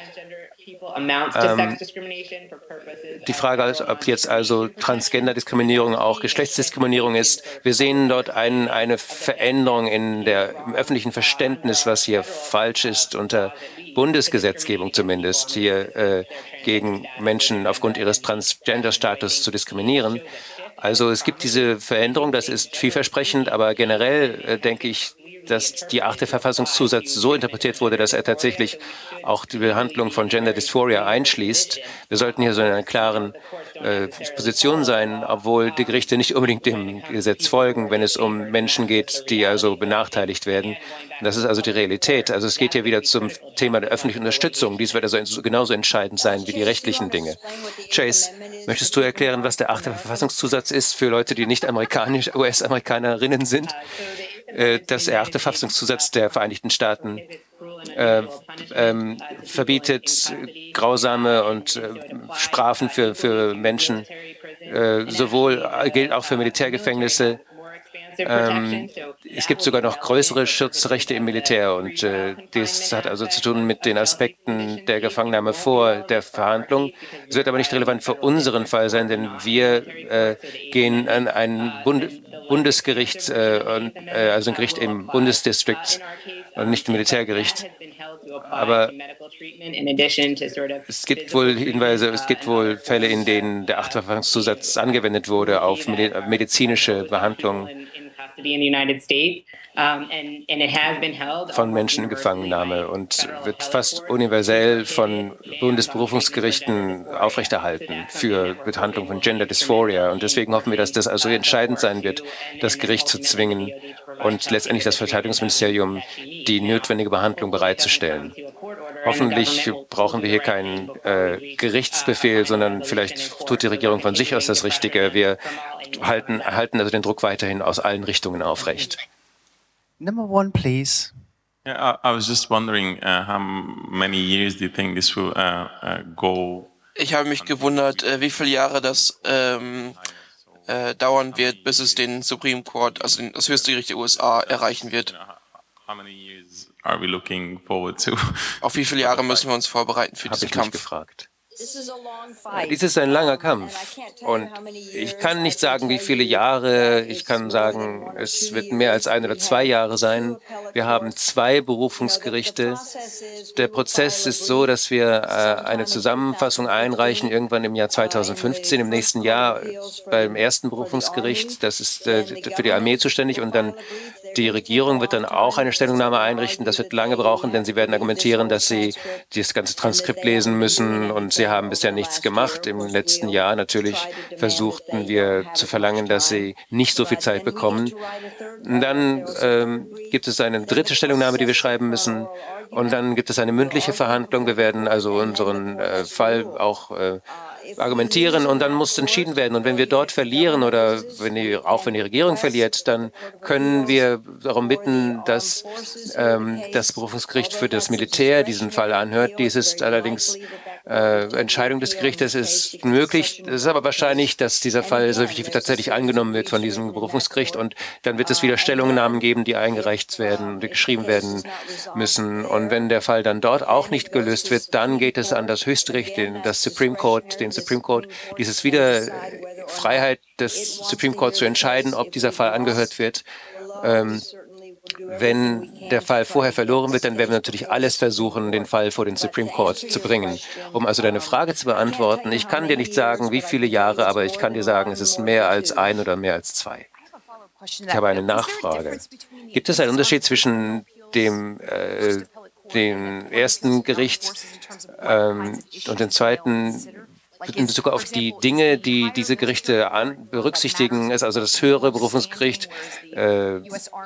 Ähm, die Frage ist, ob jetzt also Transgender-Diskriminierung auch Geschlechtsdiskriminierung ist. Wir sehen dort ein, eine Veränderung in der, im öffentlichen Verständnis, was hier falsch ist, unter Bundesgesetzgebung zumindest, hier äh, gegen Menschen aufgrund ihres Transgender-Status zu diskriminieren. Also es gibt diese Veränderung, das ist vielversprechend, aber generell äh, denke ich, dass die achte Verfassungszusatz so interpretiert wurde, dass er tatsächlich auch die Behandlung von Gender Dysphoria einschließt. Wir sollten hier so in einer klaren äh, Position sein, obwohl die Gerichte nicht unbedingt dem Gesetz folgen, wenn es um Menschen geht, die also benachteiligt werden. Das ist also die Realität. Also es geht hier wieder zum Thema der öffentlichen Unterstützung. Dies wird also genauso entscheidend sein wie die rechtlichen Dinge. Chase, möchtest du erklären, was der achte Verfassungszusatz ist für Leute, die nicht amerikanisch, U S-Amerikanerinnen sind? Dass der achte Verfassungszusatz der Vereinigten Staaten äh, ähm, verbietet grausame und äh, Strafen für, für Menschen, äh, sowohl gilt auch für Militärgefängnisse. Ähm, es gibt sogar noch größere Schutzrechte im Militär und äh, dies hat also zu tun mit den Aspekten der Gefangennahme vor der Verhandlung. Es wird aber nicht relevant für unseren Fall sein, denn wir äh, gehen an ein Bund Bundesgericht, äh, und, äh, also ein Gericht im Bundesdistrikt und nicht im Militärgericht. Aber es gibt wohl Hinweise, es gibt wohl Fälle, in denen der achte Verfassungszusatz angewendet wurde auf medizinische Behandlung von Menschen in Gefangennahme und wird fast universell von Bundesberufungsgerichten aufrechterhalten für Behandlung von Gender Dysphoria. Und deswegen hoffen wir, dass das also entscheidend sein wird, das Gericht zu zwingen und letztendlich das Verteidigungsministerium die notwendige Behandlung bereitzustellen. Hoffentlich brauchen wir hier keinen äh, Gerichtsbefehl, sondern vielleicht tut die Regierung von sich aus das Richtige. Wir halten, halten also den Druck weiterhin aus allen Richtungen aufrecht. Number one, please. Yeah, I, I was just wondering uh, how many years do you think this will uh, uh, go? Ich habe mich gewundert, äh, wie viele Jahre das ähm, äh, dauern wird, bis es den Supreme Court, also den, das höchste Gericht der U S A, erreichen wird. How many years are we looking forward to? Auf wie viele Jahre müssen wir uns vorbereiten für diesen Habe ich mich Kampf? gefragt. Dies ist ein langer Kampf und ich kann nicht sagen, wie viele Jahre. Ich kann sagen, es wird mehr als ein oder zwei Jahre sein. Wir haben zwei Berufungsgerichte. Der Prozess ist so, dass wir äh, eine Zusammenfassung einreichen, irgendwann im Jahr zweitausendfünfzehn, im nächsten Jahr beim ersten Berufungsgericht. Das ist äh, für die Armee zuständig und dann die Regierung wird dann auch eine Stellungnahme einrichten. Das wird lange brauchen, denn sie werden argumentieren, dass sie das ganze Transkript lesen müssen und sie haben bisher nichts gemacht. Im letzten Jahr natürlich versuchten wir zu verlangen, dass sie nicht so viel Zeit bekommen. Dann ähm, gibt es eine dritte Stellungnahme, die wir schreiben müssen. Und dann gibt es eine mündliche Verhandlung. Wir werden also unseren äh, Fall auch äh, argumentieren und dann muss entschieden werden. Und wenn wir dort verlieren oder wenn die, auch wenn die Regierung verliert, dann können wir darum bitten, dass ähm, das Berufungsgericht für das Militär diesen Fall anhört. Dies ist allerdings äh, Entscheidung des Gerichtes ist möglich. Es ist aber wahrscheinlich, dass dieser Fall tatsächlich angenommen wird von diesem Berufungsgericht und dann wird es wieder Stellungnahmen geben, die eingereicht werden, die geschrieben werden müssen. Und wenn der Fall dann dort auch nicht gelöst wird, dann geht es an das Höchstgericht, den, das Supreme Court, den Supreme Court. Dies ist wieder Freiheit des Supreme Court zu entscheiden, ob dieser Fall angehört wird. Ähm, Wenn der Fall vorher verloren wird, dann werden wir natürlich alles versuchen, den Fall vor den Supreme Court zu bringen. Um also deine Frage zu beantworten, ich kann dir nicht sagen, wie viele Jahre, aber ich kann dir sagen, es ist mehr als ein oder mehr als zwei. Ich habe eine Nachfrage. Gibt es einen Unterschied zwischen dem, äh, dem ersten Gericht ähm, und dem zweiten in Bezug auf die Dinge, die diese Gerichte an, berücksichtigen, ist also das höhere Berufungsgericht, äh,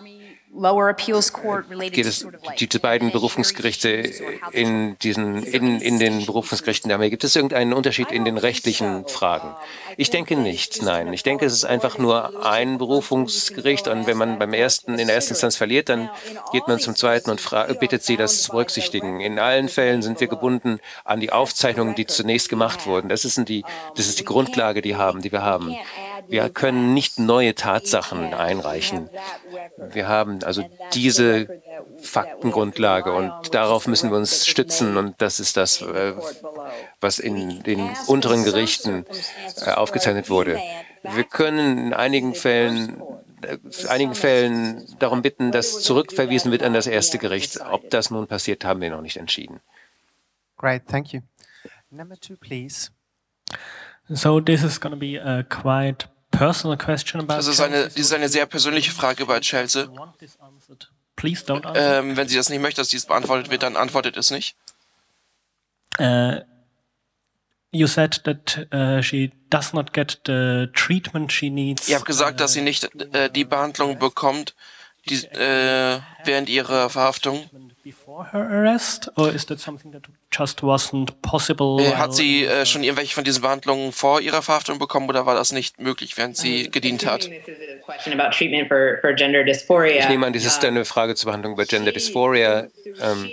geht es die beiden Berufungsgerichte in diesen in, in den Berufungsgerichten der Armee. Gibt es irgendeinen Unterschied in den rechtlichen Fragen? Ich denke nicht, nein. Ich denke, es ist einfach nur ein Berufungsgericht und wenn man beim ersten in der ersten Instanz verliert, dann geht man zum zweiten und bittet sie, das zu berücksichtigen. In allen Fällen sind wir gebunden an die Aufzeichnungen, die zunächst gemacht wurden. Das ist die, das ist die Grundlage, die haben, die wir haben. Wir können nicht neue Tatsachen einreichen. Wir haben also diese Faktengrundlage und darauf müssen wir uns stützen und das ist das, was in den unteren Gerichten aufgezeichnet wurde. Wir können in einigen Fällen, in einigen Fällen darum bitten, dass zurückverwiesen wird an das erste Gericht. Ob das nun passiert, haben wir noch nicht entschieden. Great, thank you. Number two, please. So this is going to be a quite personal question about. Das ist eine, das ist eine sehr persönliche Frage über Chelsea. Please don't answer. Ähm, wenn sie das nicht möchte, dass dies beantwortet wird, dann antwortet es nicht. Uh, you said that uh, she does not get the treatment she needs. Ihr habt gesagt, dass sie nicht äh, die Behandlung bekommt, die, äh, während ihrer Verhaftung. Before her arrest, or is that something that just wasn't possible? Äh, hat sie äh, schon irgendwelche von diesen Behandlungen vor ihrer Verhaftung bekommen oder war das nicht möglich, während sie gedient hat? Ich nehme an, dies ist eine Frage zur Behandlung über Gender Dysphoria. Ähm,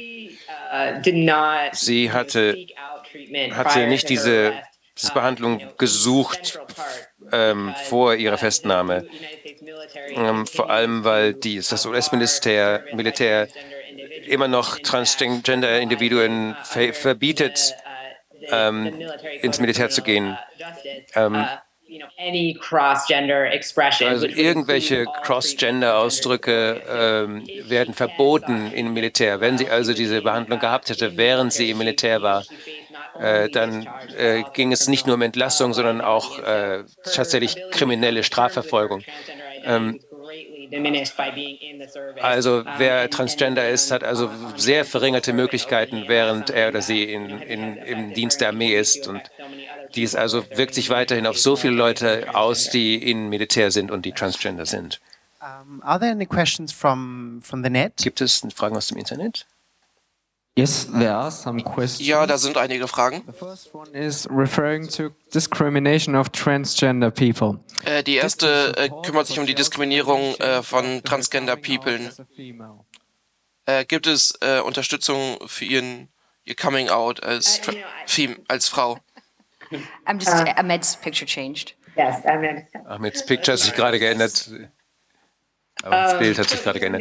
sie hatte, hatte nicht diese, diese Behandlung gesucht ähm, vor ihrer Festnahme. Ähm, vor allem, weil die, das U S-Militär Militär immer noch Transgender-Individuen ver verbietet, ähm, ins Militär zu gehen. Ähm, also irgendwelche Cross-Gender-Ausdrücke ähm, werden verboten im Militär. Wenn sie also diese Behandlung gehabt hätte, während sie im Militär war, äh, dann äh, ging es nicht nur um Entlassung, sondern auch äh, tatsächlich kriminelle Strafverfolgung. Ähm, Also wer Transgender ist, hat also sehr verringerte Möglichkeiten, während er oder sie in, in, im Dienst der Armee ist. Und dies also wirkt sich weiterhin auf so viele Leute aus, die im Militär sind und die Transgender sind. Um, are there any questions from, from the net? Gibt es Fragen aus dem Internet? Yes, there are some questions. Ja, da sind einige Fragen. The first one is referring to discrimination of transgender people. Äh, die erste äh, kümmert sich um die Diskriminierung äh, von Transgender People. Äh, gibt es äh, Unterstützung für ihren ihr Coming Out als, Fem als Frau? I'm just, uh, Ahmed's picture changed. Yes, Ahmed. Ahmeds Picture hat sich gerade geändert. Aber das Bild hat sich gerade geändert.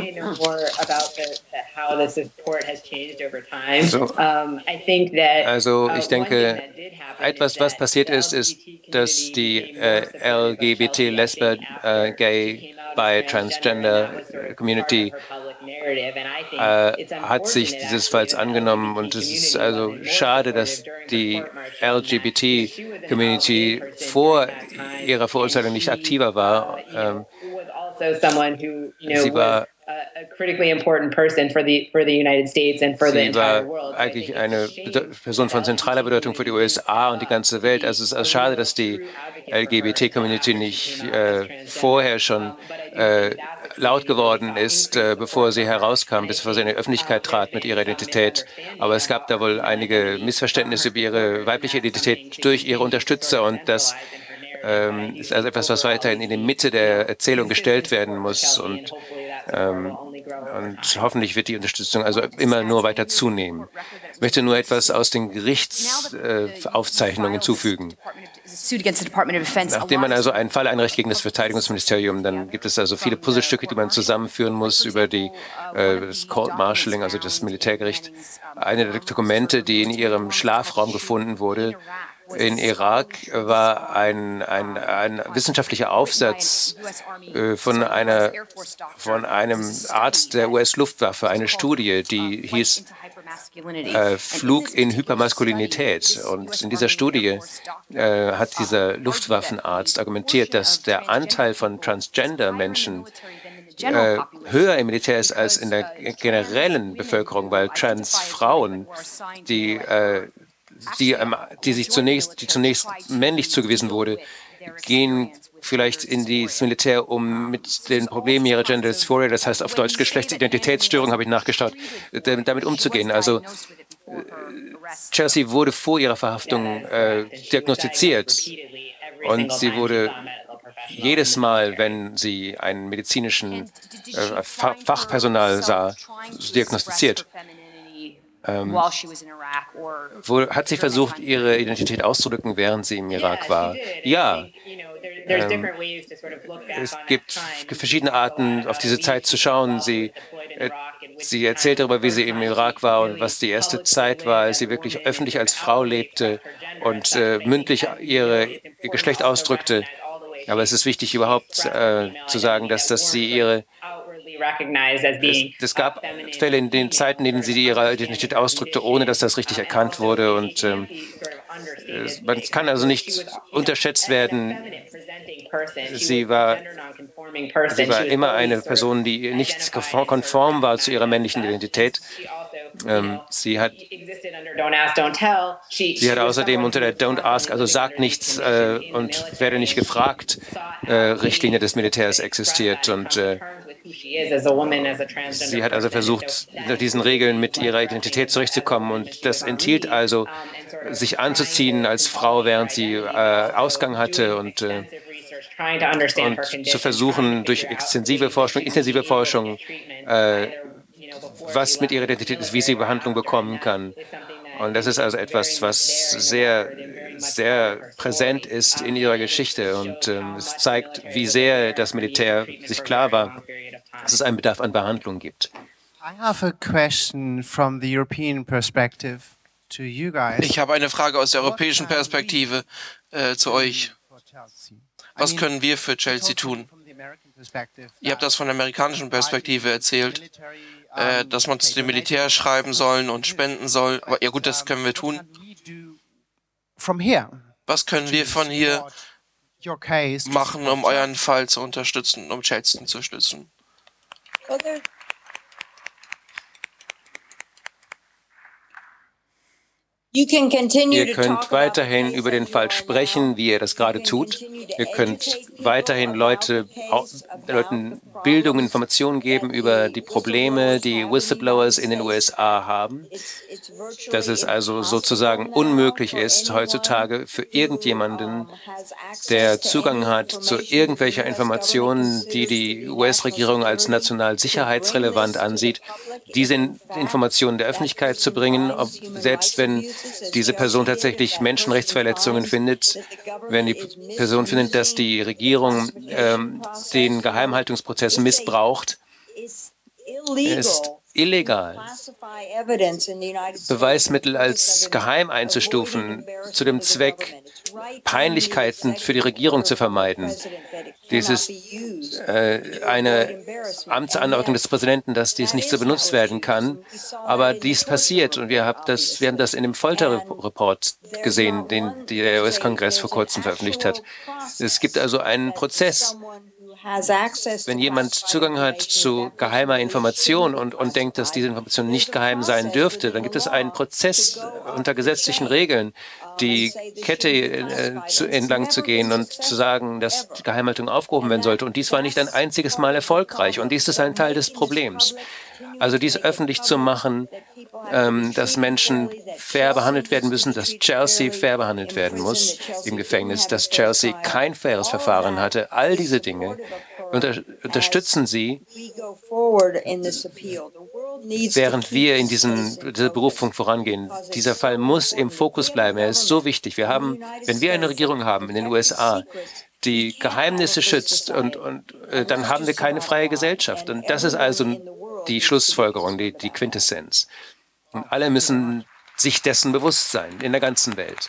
Also ich denke, etwas, was passiert ist, ist, dass die äh, L G B T, Lesbe, äh, Gay, Bi, Transgender Community äh, hat sich dieses Falls angenommen und es ist also schade, dass die L G B T Community vor ihrer Verurteilung nicht aktiver war. Ähm, also someone who, you know, Sie war, a, a critically important person for the for the United States and for the sie entire war world. eigentlich eine Person von zentraler Bedeutung für die U S A und die ganze Welt. Also es ist also schade, dass die L G B T-Community nicht äh, vorher schon äh, laut geworden ist, äh, bevor sie herauskam, bevor sie in die Öffentlichkeit trat mit ihrer Identität. Aber es gab da wohl einige Missverständnisse über ihre weibliche Identität durch ihre Unterstützer und das ähm, ist also etwas, was weiterhin in die Mitte der Erzählung gestellt werden muss und Ähm, und hoffentlich wird die Unterstützung also immer nur weiter zunehmen. Ich möchte nur etwas aus den Gerichtsaufzeichnungen äh, hinzufügen. Nachdem man also einen Fall einreicht gegen das Verteidigungsministerium, dann gibt es also viele Puzzlestücke, die man zusammenführen muss über die, äh, das Court Martialing, also das Militärgericht. Eine der Dokumente, die in ihrem Schlafraum gefunden wurde, in Irak, war ein, ein, ein wissenschaftlicher Aufsatz äh, von, einer, von einem Arzt der U S-Luftwaffe, eine Studie, die hieß äh, Flug in Hypermaskulinität. Und in dieser Studie äh, hat dieser Luftwaffenarzt argumentiert, dass der Anteil von Transgender-Menschen Äh, höher im Militär ist als in der generellen Bevölkerung, weil Transfrauen, die äh, Die, die sich zunächst, die zunächst männlich zugewiesen wurde, gehen vielleicht in das Militär, um mit den Problemen ihrer Gender Dysphoria, das heißt auf Deutsch Geschlechtsidentitätsstörung, habe ich nachgeschaut, damit umzugehen. Also Chelsea wurde vor ihrer Verhaftung äh, diagnostiziert und sie wurde jedes Mal, wenn sie einen medizinischen äh, Fachpersonal sah, diagnostiziert. Ähm, wo, hat sie versucht, ihre Identität auszudrücken, während sie im Irak war? Ja. Ähm, es gibt verschiedene Arten, auf diese Zeit zu schauen. Sie, äh, sie erzählt darüber, wie sie im Irak war und was die erste Zeit war, als sie wirklich öffentlich als Frau lebte und äh, mündlich ihre, ihr Geschlecht ausdrückte. Aber es ist wichtig, überhaupt äh, zu sagen, dass, dass sie ihre Es, es gab Fälle in den Zeiten, in denen sie ihre Identität ausdrückte, ohne dass das richtig erkannt wurde. Und ähm, es, man kann also nicht unterschätzt werden. Sie war, sie war immer eine Person, die nicht konform war zu ihrer männlichen Identität. Ähm, sie hat, sie hat außerdem unter der Don't Ask, also sagt nichts äh, und werde nicht gefragt, äh, Richtlinie des Militärs existiert. Und äh, sie hat also versucht, nach diesen Regeln mit ihrer Identität zurechtzukommen. Und das enthielt also, sich anzuziehen als Frau, während sie äh, Ausgang hatte und, äh, und zu versuchen, durch extensive Forschung, intensive Forschung, äh, was mit ihrer Identität ist, wie sie Behandlung bekommen kann. Und das ist also etwas, was sehr, sehr präsent ist in ihrer Geschichte. Und ähm, es zeigt, wie sehr das Militär sich klar war, dass es einen Bedarf an Behandlung gibt. I have a question from the European perspective to you guys. Ich habe eine Frage aus der europäischen Perspektive äh, zu euch. Was können wir für Chelsea tun? Ihr habt das von der amerikanischen Perspektive erzählt, äh, dass man zu dem Militär schreiben soll und spenden soll. Aber ja gut, das können wir tun. Was können wir von hier machen, um euren Fall zu unterstützen, um Chelsea zu unterstützen? Okay. Ihr könnt weiterhin über den Fall sprechen, wie ihr das gerade tut. Ihr könnt weiterhin Leute, Leuten Bildung, Informationen geben über die Probleme, die Whistleblowers in den U S A haben. Dass es also sozusagen unmöglich ist, heutzutage für irgendjemanden, der Zugang hat zu irgendwelcher Informationen, die die U S-Regierung als national sicherheitsrelevant ansieht, diese Informationen der Öffentlichkeit zu bringen, ob, selbst wenn diese Person tatsächlich Menschenrechtsverletzungen findet, wenn die Person findet, dass die Regierung ähm, den Geheimhaltungsprozess missbraucht, ist illegal, Beweismittel als geheim einzustufen, zu dem Zweck, Peinlichkeiten für die Regierung zu vermeiden. Dies ist äh, eine Amtsanordnung des Präsidenten, dass dies nicht so benutzt werden kann. Aber dies passiert und wir haben das, wir haben das in dem Folterreport gesehen, den der U S-Kongress vor kurzem veröffentlicht hat. Es gibt also einen Prozess, Wenn jemand Zugang hat zu geheimer Information und, und denkt, dass diese Information nicht geheim sein dürfte, dann gibt es einen Prozess unter gesetzlichen Regeln, die Kette äh, zu, entlang zu gehen und zu sagen, dass die Geheimhaltung aufgehoben werden sollte. Und dies war nicht ein einziges Mal erfolgreich. Und dies ist ein Teil des Problems. Also dies öffentlich zu machen, ähm, dass Menschen fair behandelt werden müssen, dass Chelsea fair behandelt werden muss im Gefängnis, dass Chelsea kein faires Verfahren hatte. All diese Dinge unter, unterstützen Sie, während wir in diesen, dieser Berufung vorangehen. Dieser Fall muss im Fokus bleiben. Er ist so wichtig. Wir haben, wenn wir eine Regierung haben in den U S A, die Geheimnisse schützt, und, und äh, dann haben wir keine freie Gesellschaft. Und das ist also die Schlussfolgerung, die, die Quintessenz. Und alle müssen sich dessen bewusst sein, in der ganzen Welt.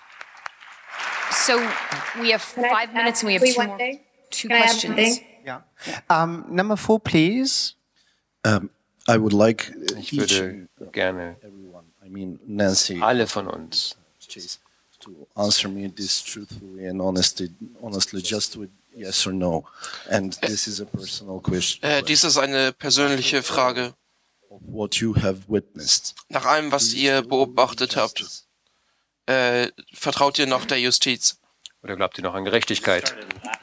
So we have five minutes and we have two more, two questions. Yeah. Um, number four, please. Um, I would like ich würde gerne I mean, Nancy, alle von uns to answer me this truthfully and honestly, honestly, just with yes or no. And this is a personal question. Äh, dies ist eine persönliche Frage. What you have witnessed. Nach allem, was ihr beobachtet habt, äh, vertraut ihr noch der Justiz? Oder glaubt ihr noch an Gerechtigkeit?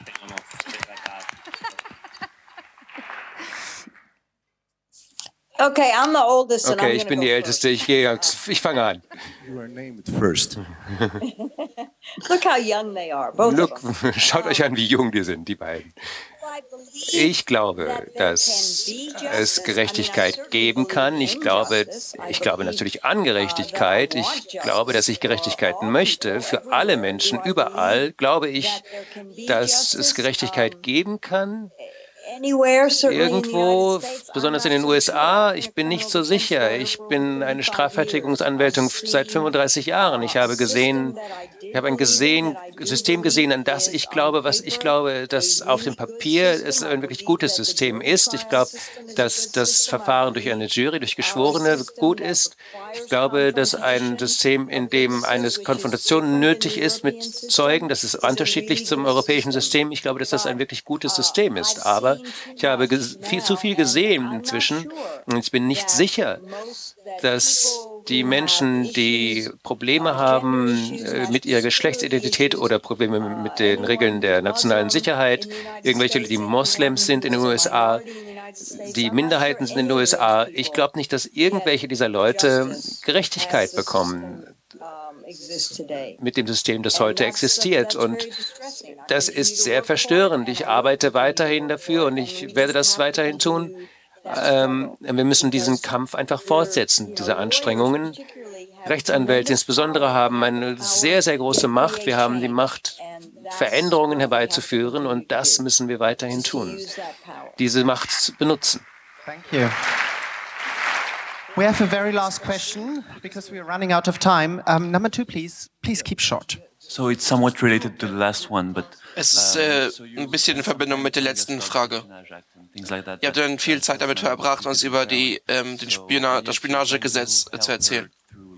Okay, I'm the oldest and Okay, I'm ich bin gonna die go Älteste. Ich gehe, ich fange an. You are named first. Look how young they are, both Look, of them. schaut euch an, wie jung die sind, die beiden. Ich glaube, dass es Gerechtigkeit geben kann. Ich glaube, ich glaube natürlich an Gerechtigkeit. Ich glaube, dass ich Gerechtigkeit möchte für alle Menschen überall. Glaube ich, dass es Gerechtigkeit geben kann. Irgendwo, besonders in den U S A, ich bin nicht so sicher. Ich bin eine Strafverteidigungsanwältin seit fünfunddreißig Jahren. Ich habe gesehen, ich habe ein gesehen, System gesehen, an das ich glaube, was ich glaube, dass auf dem Papier es ein wirklich gutes System ist. Ich glaube, dass das Verfahren durch eine Jury, durch Geschworene gut ist. Ich glaube, dass ein System, in dem eine Konfrontation nötig ist mit Zeugen, das ist unterschiedlich zum europäischen System. Ich glaube, dass das ein wirklich gutes System ist. Aber ich habe viel zu viel gesehen inzwischen und ich bin nicht sicher, dass die Menschen, die Probleme haben äh, mit ihrer Geschlechtsidentität oder Probleme mit den Regeln der nationalen Sicherheit, irgendwelche, die Moslems sind in den U S A, die Minderheiten sind in den U S A, ich glaube nicht, dass irgendwelche dieser Leute Gerechtigkeit bekommen mit dem System, das heute existiert. Und das ist sehr verstörend. Ich arbeite weiterhin dafür und ich werde das weiterhin tun. Ähm, wir müssen diesen Kampf einfach fortsetzen, diese Anstrengungen. Rechtsanwälte insbesondere haben eine sehr, sehr große Macht. Wir haben die Macht, Veränderungen herbeizuführen und das müssen wir weiterhin tun, diese Macht benutzen. Thank you. We have a very last question because we are running out of time. Um, number two, please. Please keep short. So it's somewhat related to the last one, but es ist äh, ein bisschen in Verbindung mit der letzten Frage. Ihr habt dann viel Zeit damit verbracht, uns über die, ähm, den Spiona das Spionagegesetz äh, zu erzählen.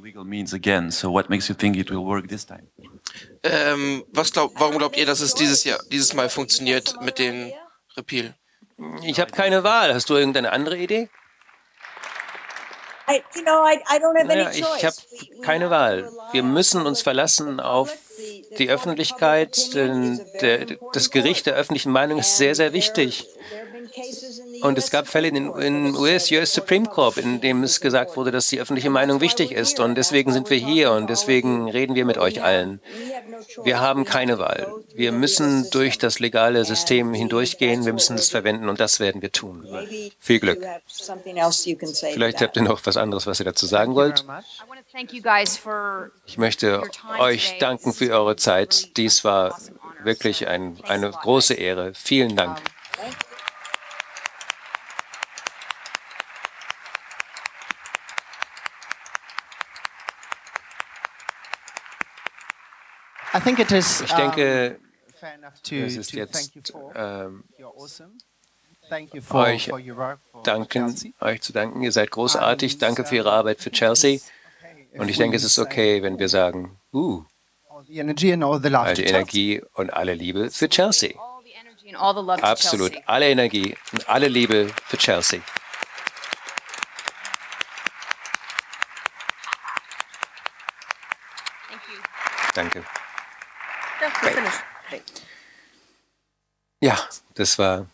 Ähm, was glaub, warum glaubt ihr, dass es dieses Jahr, dieses Mal funktioniert mit dem Repeal? Ich habe keine Wahl. Hast du irgendeine andere Idee? I, you know, I, I don't have any Naja, ich choice. habe keine Wahl. Wir müssen uns verlassen auf die Öffentlichkeit, denn der, das Gericht der öffentlichen Meinung ist sehr, sehr wichtig. Und es gab Fälle in den in U S, U S Supreme Court, in dem es gesagt wurde, dass die öffentliche Meinung wichtig ist. Und deswegen sind wir hier und deswegen reden wir mit euch allen. Wir haben keine Wahl. Wir müssen durch das legale System hindurchgehen. Wir müssen es verwenden und das werden wir tun. Viel Glück. Vielleicht habt ihr noch was anderes, was ihr dazu sagen wollt. Ich möchte euch danken für eure Zeit. Dies war wirklich ein, eine große Ehre. Vielen Dank. Ich denke, es ist jetzt ähm, euch, danken, euch zu danken. Ihr seid großartig. Danke für Ihre Arbeit für Chelsea. Und ich denke, es ist okay, wenn wir sagen, uh, all die Energie und alle Liebe für Chelsea. And all the love to Absolut. Chelsea. Alle Energie und alle Liebe für Chelsea. Thank you. Danke. Yeah, we're finished. Great. Ja, das war